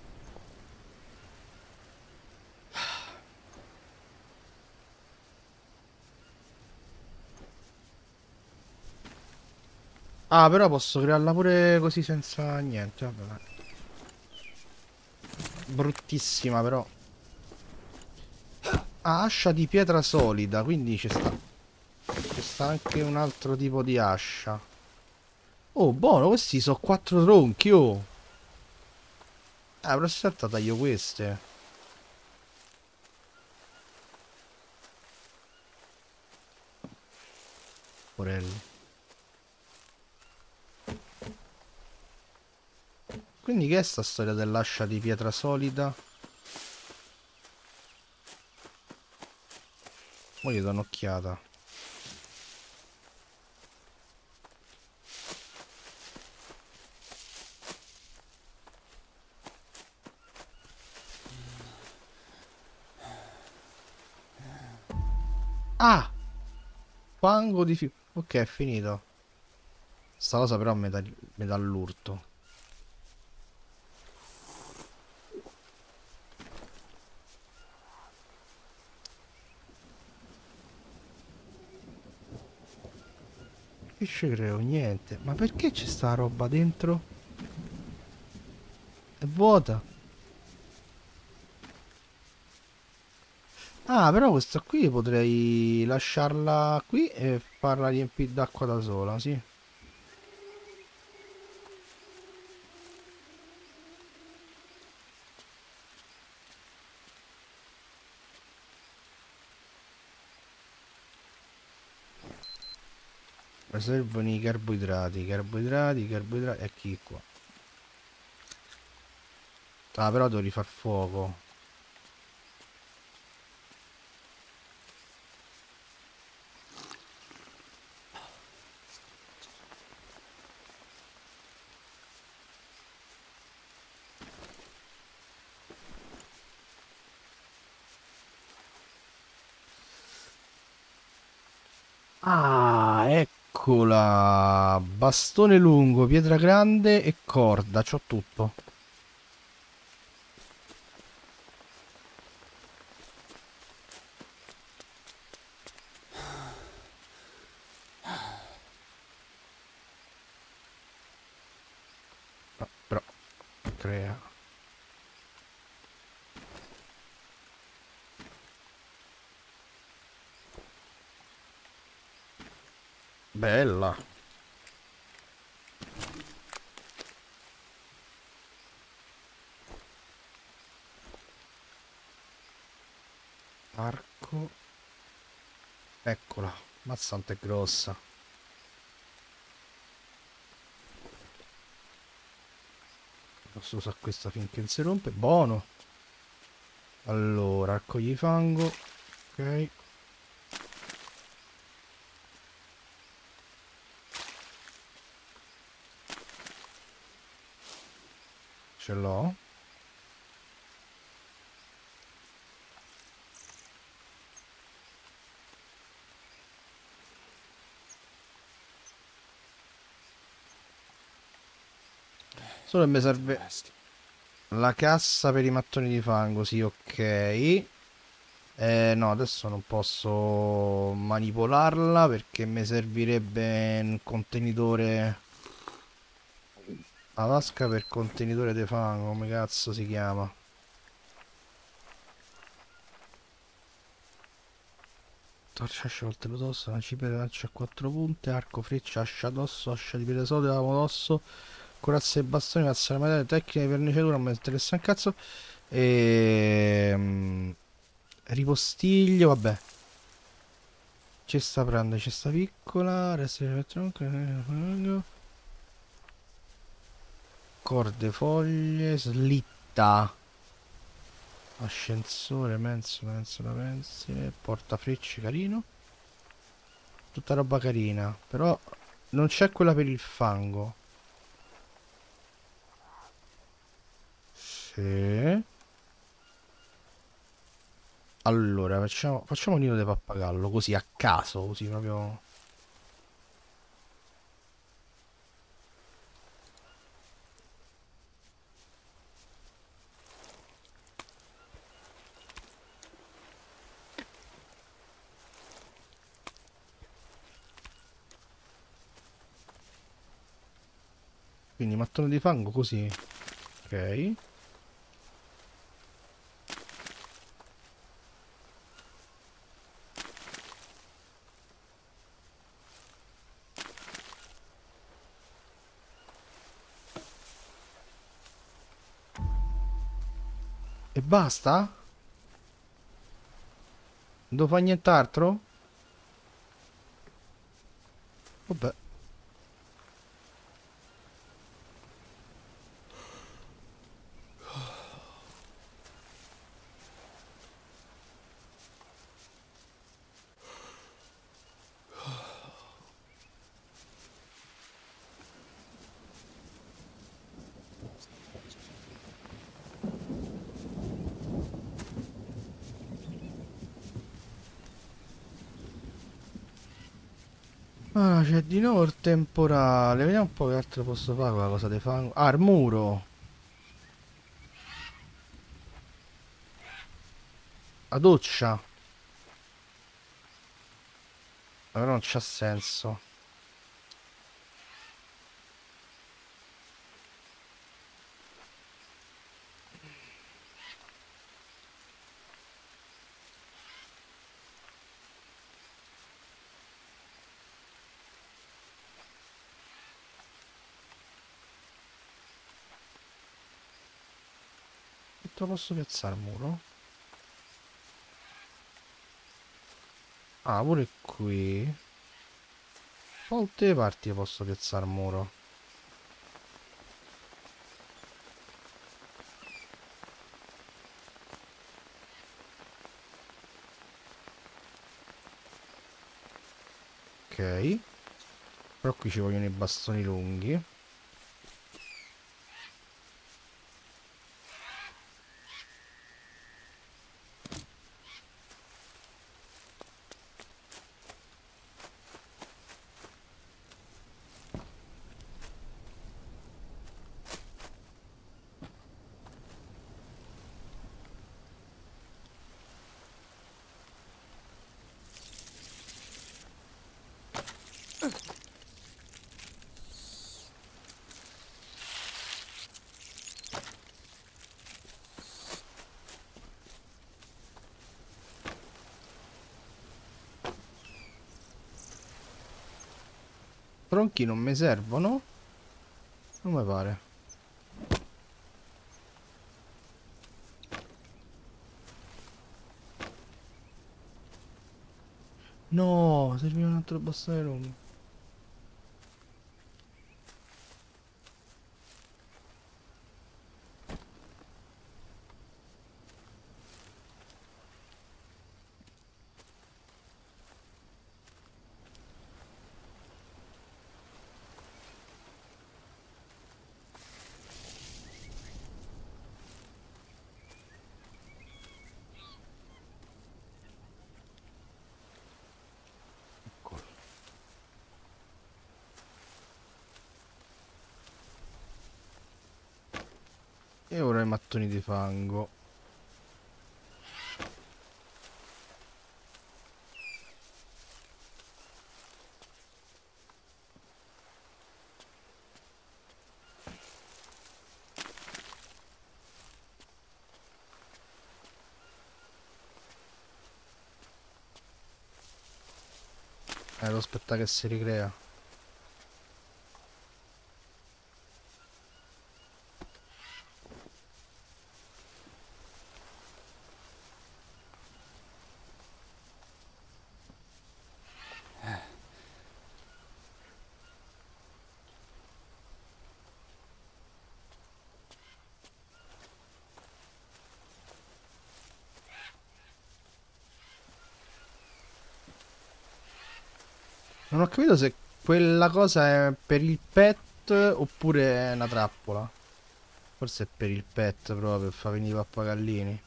Speaker 1: Ah, però posso crearla pure così senza niente. Vabbè, dai. Bruttissima però. Ah, ascia di pietra solida, quindi ci sta. Ci sta anche un altro tipo di ascia. Oh, buono, questi sono quattro tronchi, oh. Ah, la prossima volta taglio queste. Porelli. Quindi che è sta storia dell'ascia di pietra solida? Mo' gli do un'occhiata. Ah! Fango di fiume. Ok, è finito. Sta cosa però mi dà, mi dà l'urto. Che ci creo? Niente. Ma perché c'è sta roba dentro? È vuota. Ah, però questa qui potrei lasciarla qui e farla riempire d'acqua da sola, sì. Mi servono i carboidrati, carboidrati, carboidrati. E chi qua? Ah, però devo rifar fuoco. Ah, eccola. Bastone lungo, pietra grande e corda. C'ho tutto. No, però crea. Bella. Arco. Eccola. Mazzante è grossa. Posso usare questa finché non si rompe. Buono. Allora, raccogli fango. Ok. Ce l'ho. Solo che mi serve la cassa per i mattoni di fango. Sì, ok. Eh, no, adesso non posso manipolarla perché mi servirebbe un contenitore. La vasca per contenitore di fango, come cazzo si chiama? Torcia, ascia, coltello d'osso, una cipria lancia a quattro punte, arco, freccia, ascia d'osso, ascia di pietra soda, lamo d'osso, corazze e bastoni, mazza la materia, tecnica di verniciatura, non mi interessa un cazzo. E... ripostiglio, vabbè. Cesta grande, cesta piccola, resti di tronco, corde, foglie, slitta. Ascensore, mensola, mensola, pensile, portafrecce carino. Tutta roba carina, però non c'è quella per il fango. Sì. Allora, facciamo, facciamo un nido di pappagallo, così a caso, così proprio. Quindi mattone di fango così. Ok. E basta? Non devo fare nient'altro? Vabbè. Ah, c'è di nuovo il temporale. Vediamo un po' che altro posso fare con la cosa di fango. Ah, il muro. La doccia. Però non c'ha senso. altro posso piazzare al muro? Ah, pure qui. Molte parti posso piazzare al muro. Ok. Però qui ci vogliono i bastoni lunghi. Tronchi non mi servono? Non mi pare. No, serviva un altro bastone lungo. Eccolo. E ora i mattoni di fango. Eh, devo aspettare che si ricrea. Non ho capito se quella cosa è per il pet oppure è una trappola. Forse è per il pet proprio, per far venire i pappagallini.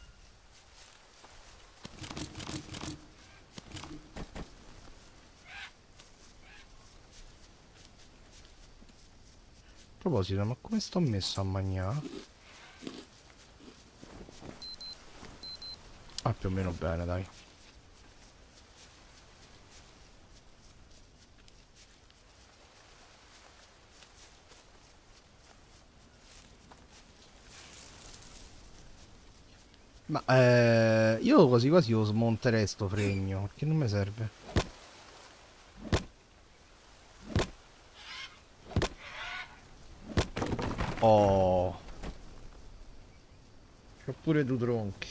Speaker 1: A proposito, ma come sto messo a mangiare? Ah, più o meno bene, dai. Ma eh, io quasi quasi lo smonterei sto fregno, perché non mi serve. Oh, c'ho pure due tronchi.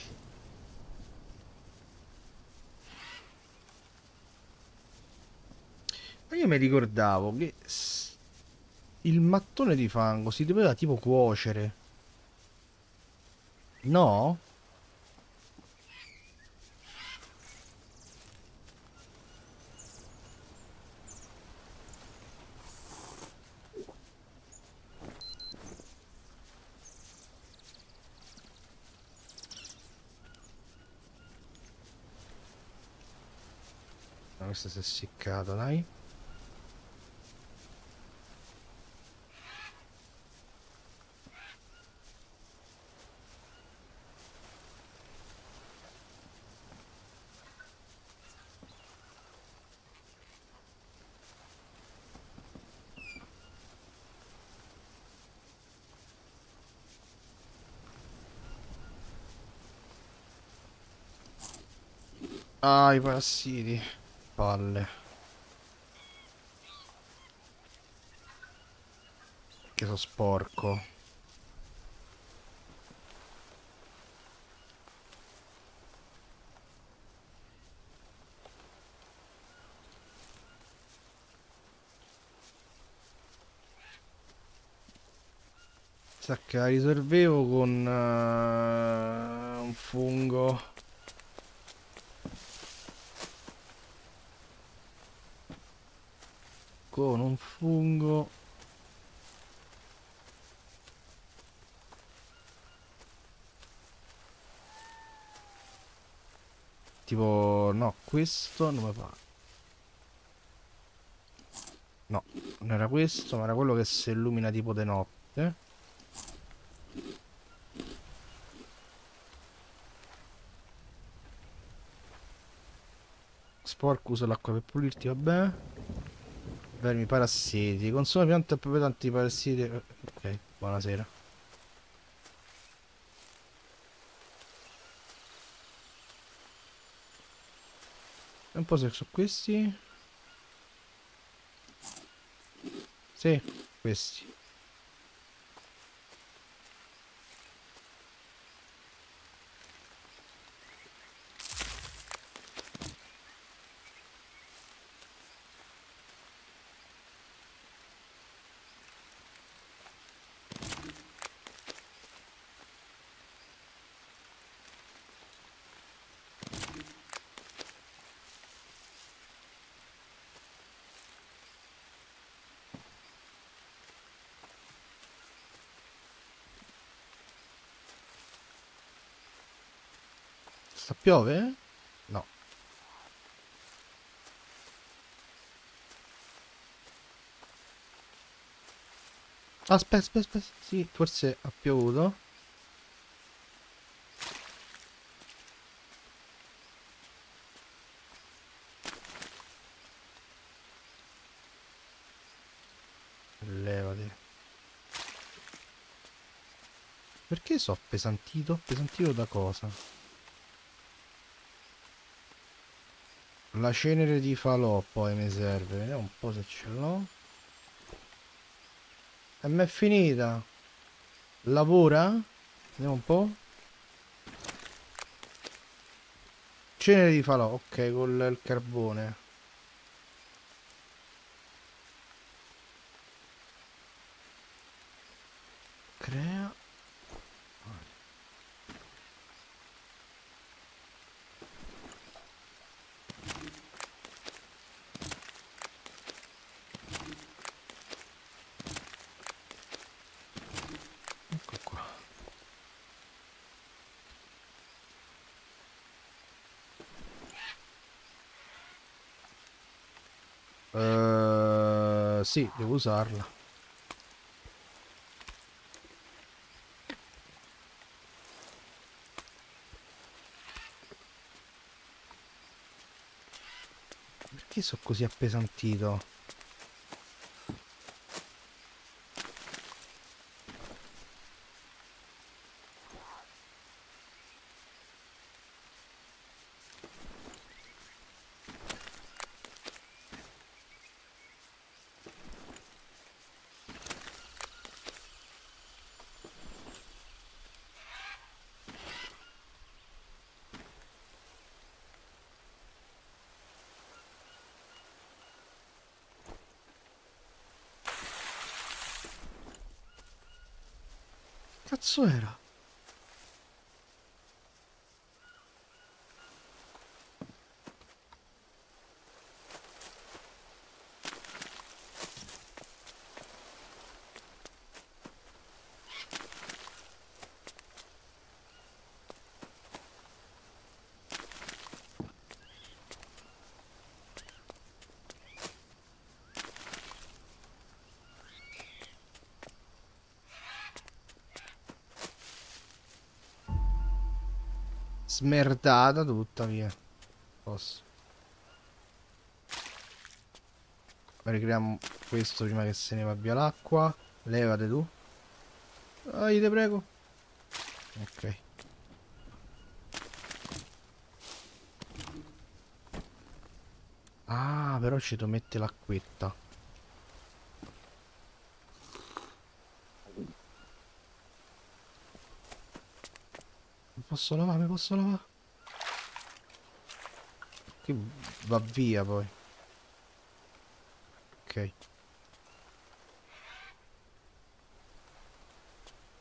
Speaker 1: Ma io mi ricordavo che s- il mattone di fango si doveva tipo cuocere. No? No, questa si è essiccata, dai. Ah, i parassiti. Palle. Che so sporco. Sa che la risolvevo con uh, un fungo. Con un fungo. Tipo, no, questo non mi fa. No, non era questo, ma era quello che si illumina tipo de notte. Sporco, usa l'acqua per pulirti, vabbè. Vermi parassiti. Consuma piante proprio tanti parassiti. Ok, buonasera. E un po' se sono questi. Sì, questi. Sta piove? No. Aspetta, aspetta, aspetta. Sì, forse ha piovuto. Levati. Perché so appesantito? Appesantito da cosa? La cenere di falò poi mi serve. Vediamo un po' se ce l'ho. E m'è finita. Lavora? Vediamo un po'. Cenere di falò, ok, con il carbone. Crea. Ecco qua. Uh, sì, devo usarla. Perché sono così appesantito? Cazzo era? Smerdata tutta via. Posso. Ricreiamo questo prima che se ne va via l'acqua. Levate tu. Dai, te prego. Ok. Ah, però ci devo mettere l'acquetta. Mi posso lavare, mi posso lavare. Qui va via poi. Ok.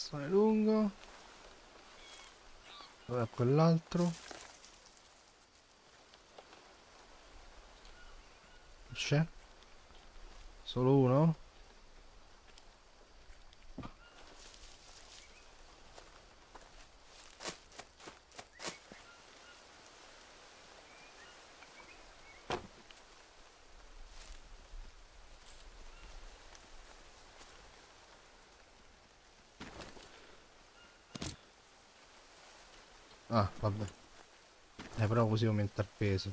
Speaker 1: bastone lungo. Dov'è quell'altro? C'è? Solo uno? Ah, vabbè. Eh, però così aumenta il peso.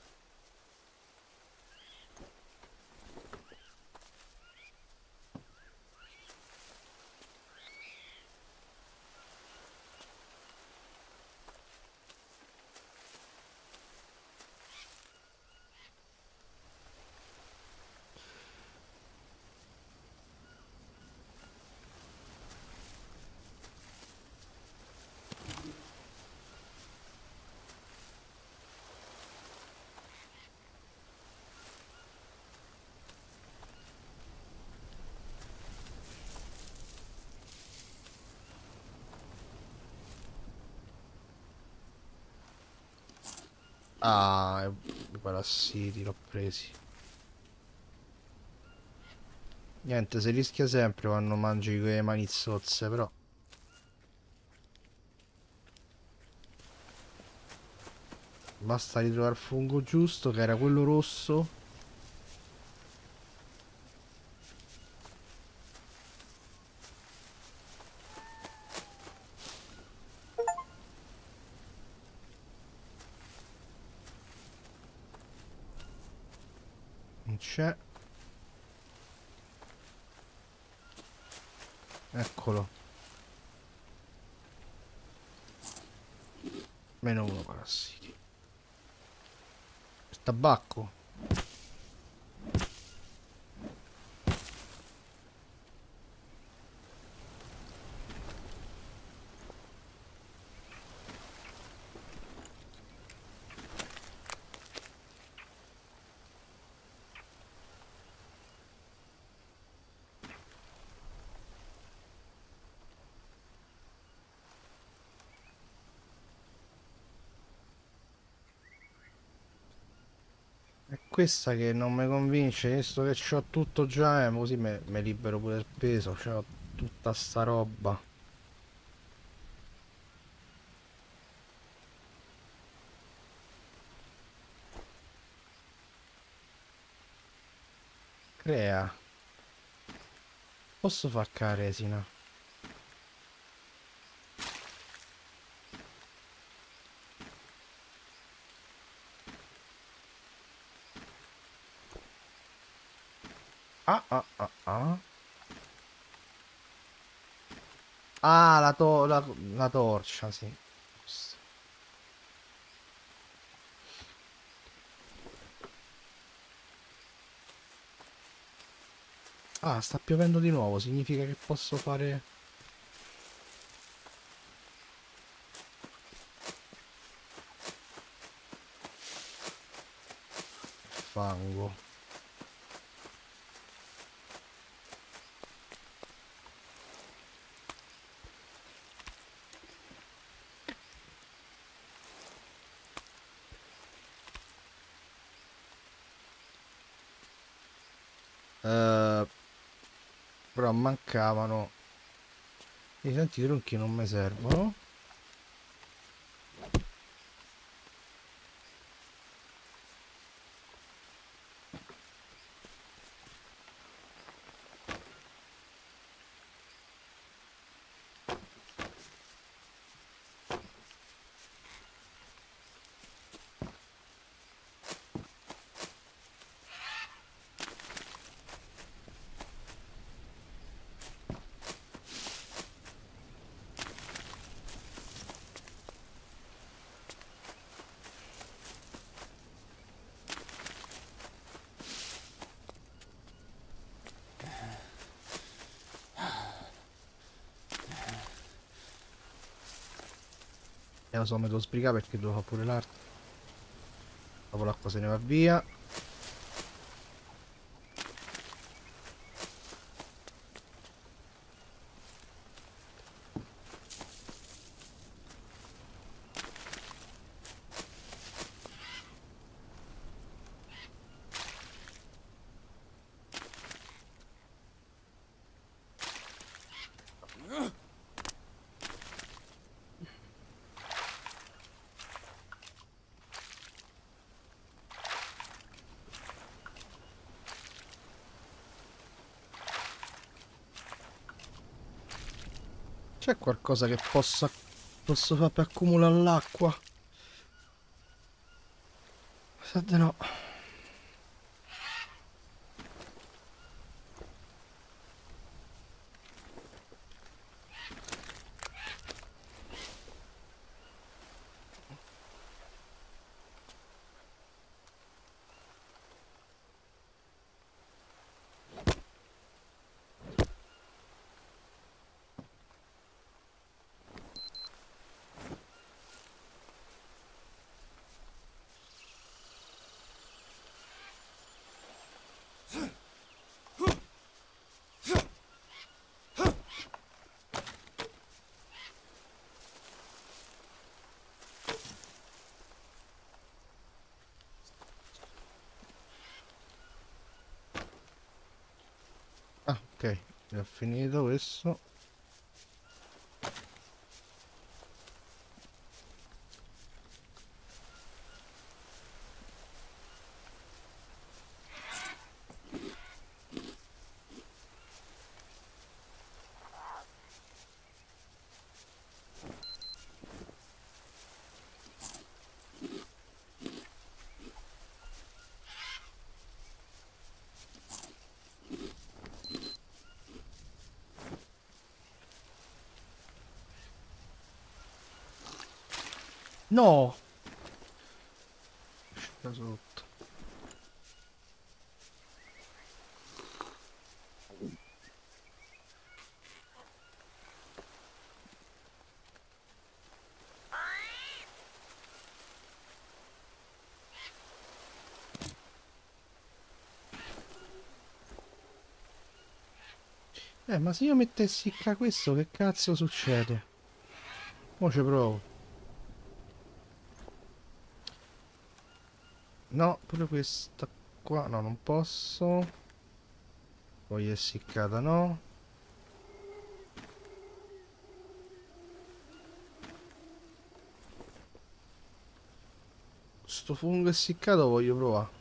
Speaker 1: Ah, i parassiti l'ho presi. Niente, si rischia sempre quando mangi quelle manizzozze, però. Basta ritrovare il fungo giusto, che era quello rosso. Non c'è. Eccolo. Meno uno parassiti. Il tabacco. È questa che non mi convince, visto che c'ho tutto già, eh, così mi libero pure il peso, c'ho tutta sta roba. Crea. Posso far la resina? Ah ah ah ah. Ah, la, to la, la torcia, sì. Ah, sta piovendo di nuovo, significa che posso fare... fango. Uh, però mancavano... I senti tronchi non mi servono. E lo so, mi devo sbrigare perché devo fare pure l'arte. Dopo l'acqua se ne va via. C'è qualcosa che possa posso fare per accumulare l'acqua? Sa di no. Ah, ok, ho finito questo. No! Da sotto. Eh, ma se io mettessi qua questo, che cazzo succede? Mo' ci provo. No, pure questa qua, no, non posso. Poi è essiccata, no. Sto fungo essiccato voglio provare.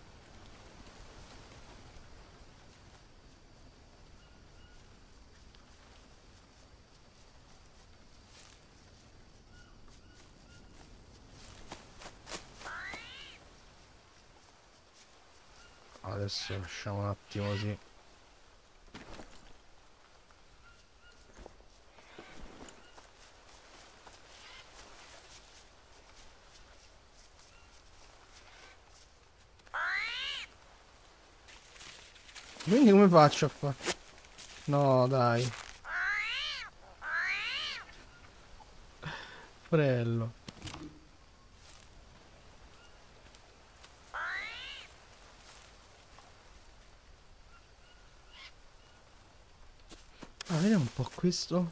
Speaker 1: Adesso lasciamo un attimo così. Quindi come faccio a fare? No, dai. Frello. Ah, vediamo un po' questo.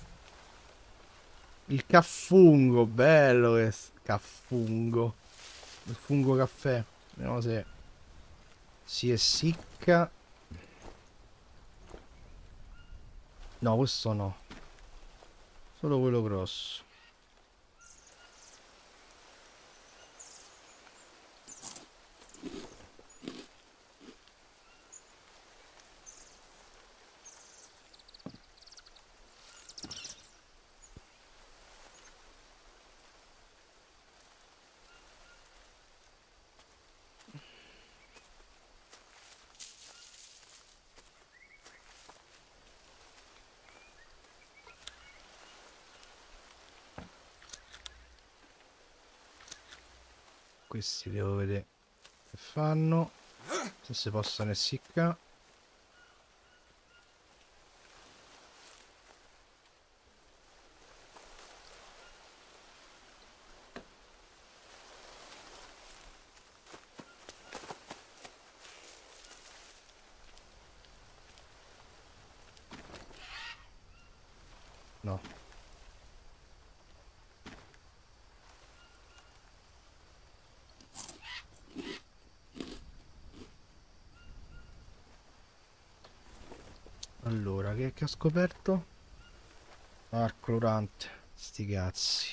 Speaker 1: Il caffungo, bello questo. Caffungo. Il fungo caffè. Vediamo se si essicca. No, questo no. Solo quello grosso. Questi devo vedere che fanno. Se si possono essiccare. No. Allora, che, che ho scoperto? Arco durante. Sti cazzi.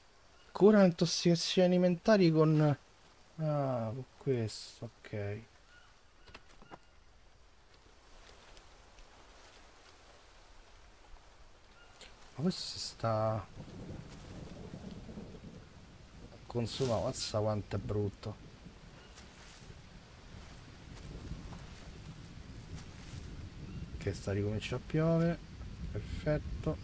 Speaker 1: Cura intossicazioni alimentari con... Ah, con questo, ok. Ma questo si sta consumando, mazza quanto è brutto. Che sta ricomincia a piovere. Perfetto.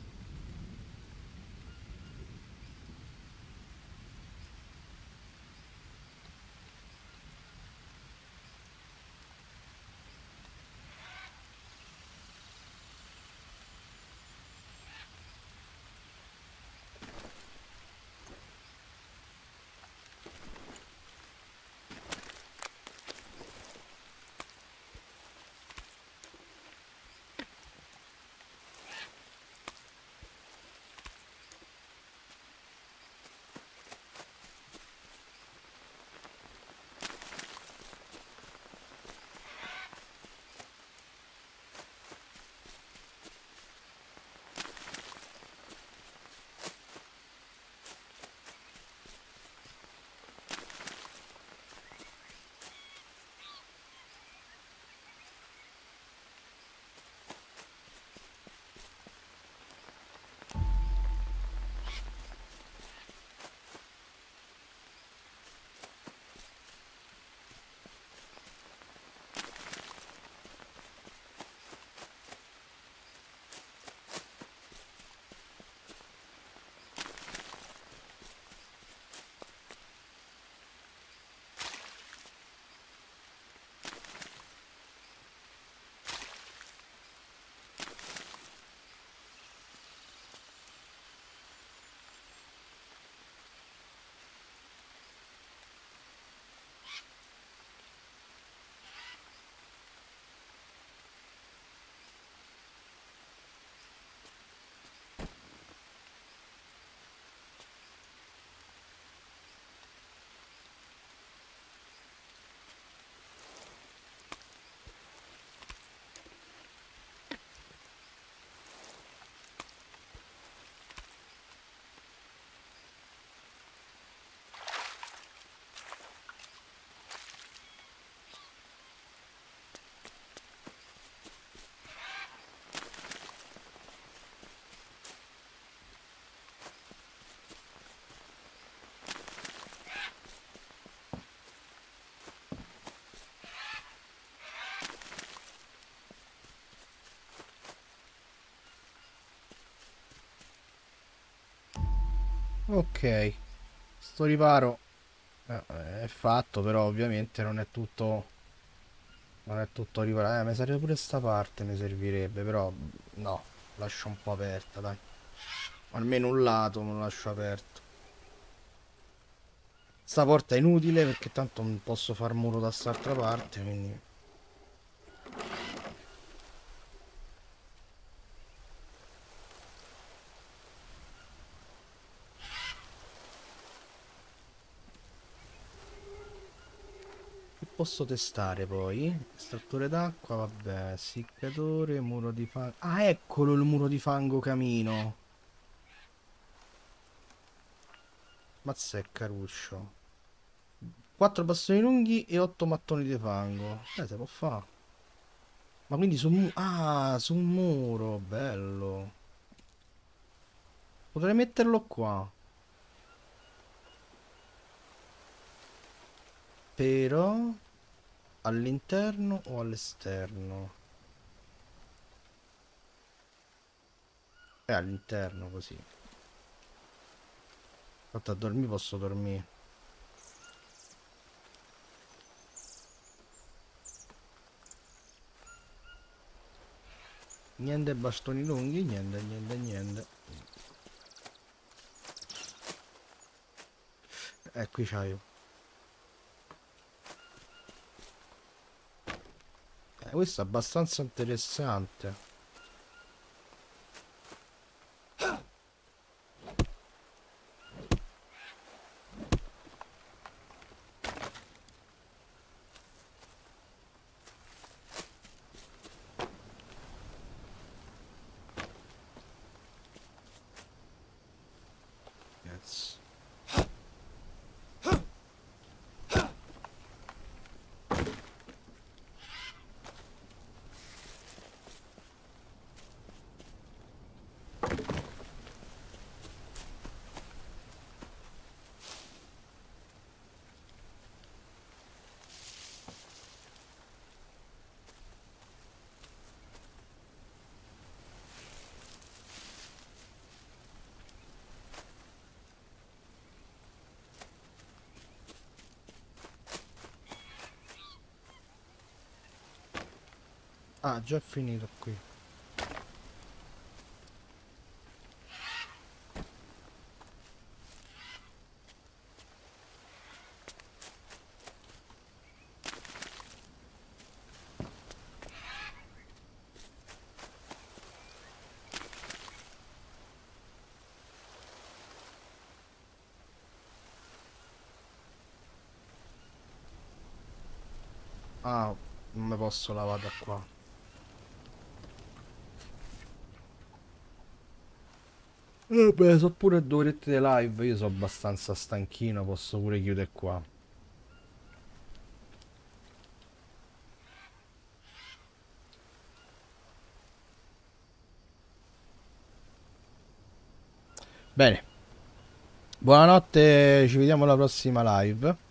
Speaker 1: Ok, sto riparo eh, è fatto, però ovviamente non è tutto, non è tutto riparato. Eh, mi serve pure sta parte, mi servirebbe, però no, lascio un po' aperta, dai. Almeno un lato me lo lascio aperto. Sta porta è inutile perché tanto non posso far muro da quest'altra parte, quindi... Che posso testare poi? Estrattore d'acqua, vabbè, essiccatore, muro di fango... Ah, eccolo il muro di fango camino! Mazza è caruccio. quattro bastoni lunghi e otto mattoni di fango. Eh, si può fare. Ma quindi su un muro... Ah, su un muro, bello. Potrei metterlo qua. Però... All'interno o all'esterno? È all'interno così. Tanto a dormire posso dormire. Niente bastoni lunghi, niente, niente, niente. Eh, qui c'hai. Eh, questo è abbastanza interessante. Yes. Ah, già è finito qui. Ah, non mi posso lavare da qua. Vabbè, so pure due orette di live, io sono abbastanza stanchino, posso pure chiudere qua. Bene, buonanotte, ci vediamo alla prossima live.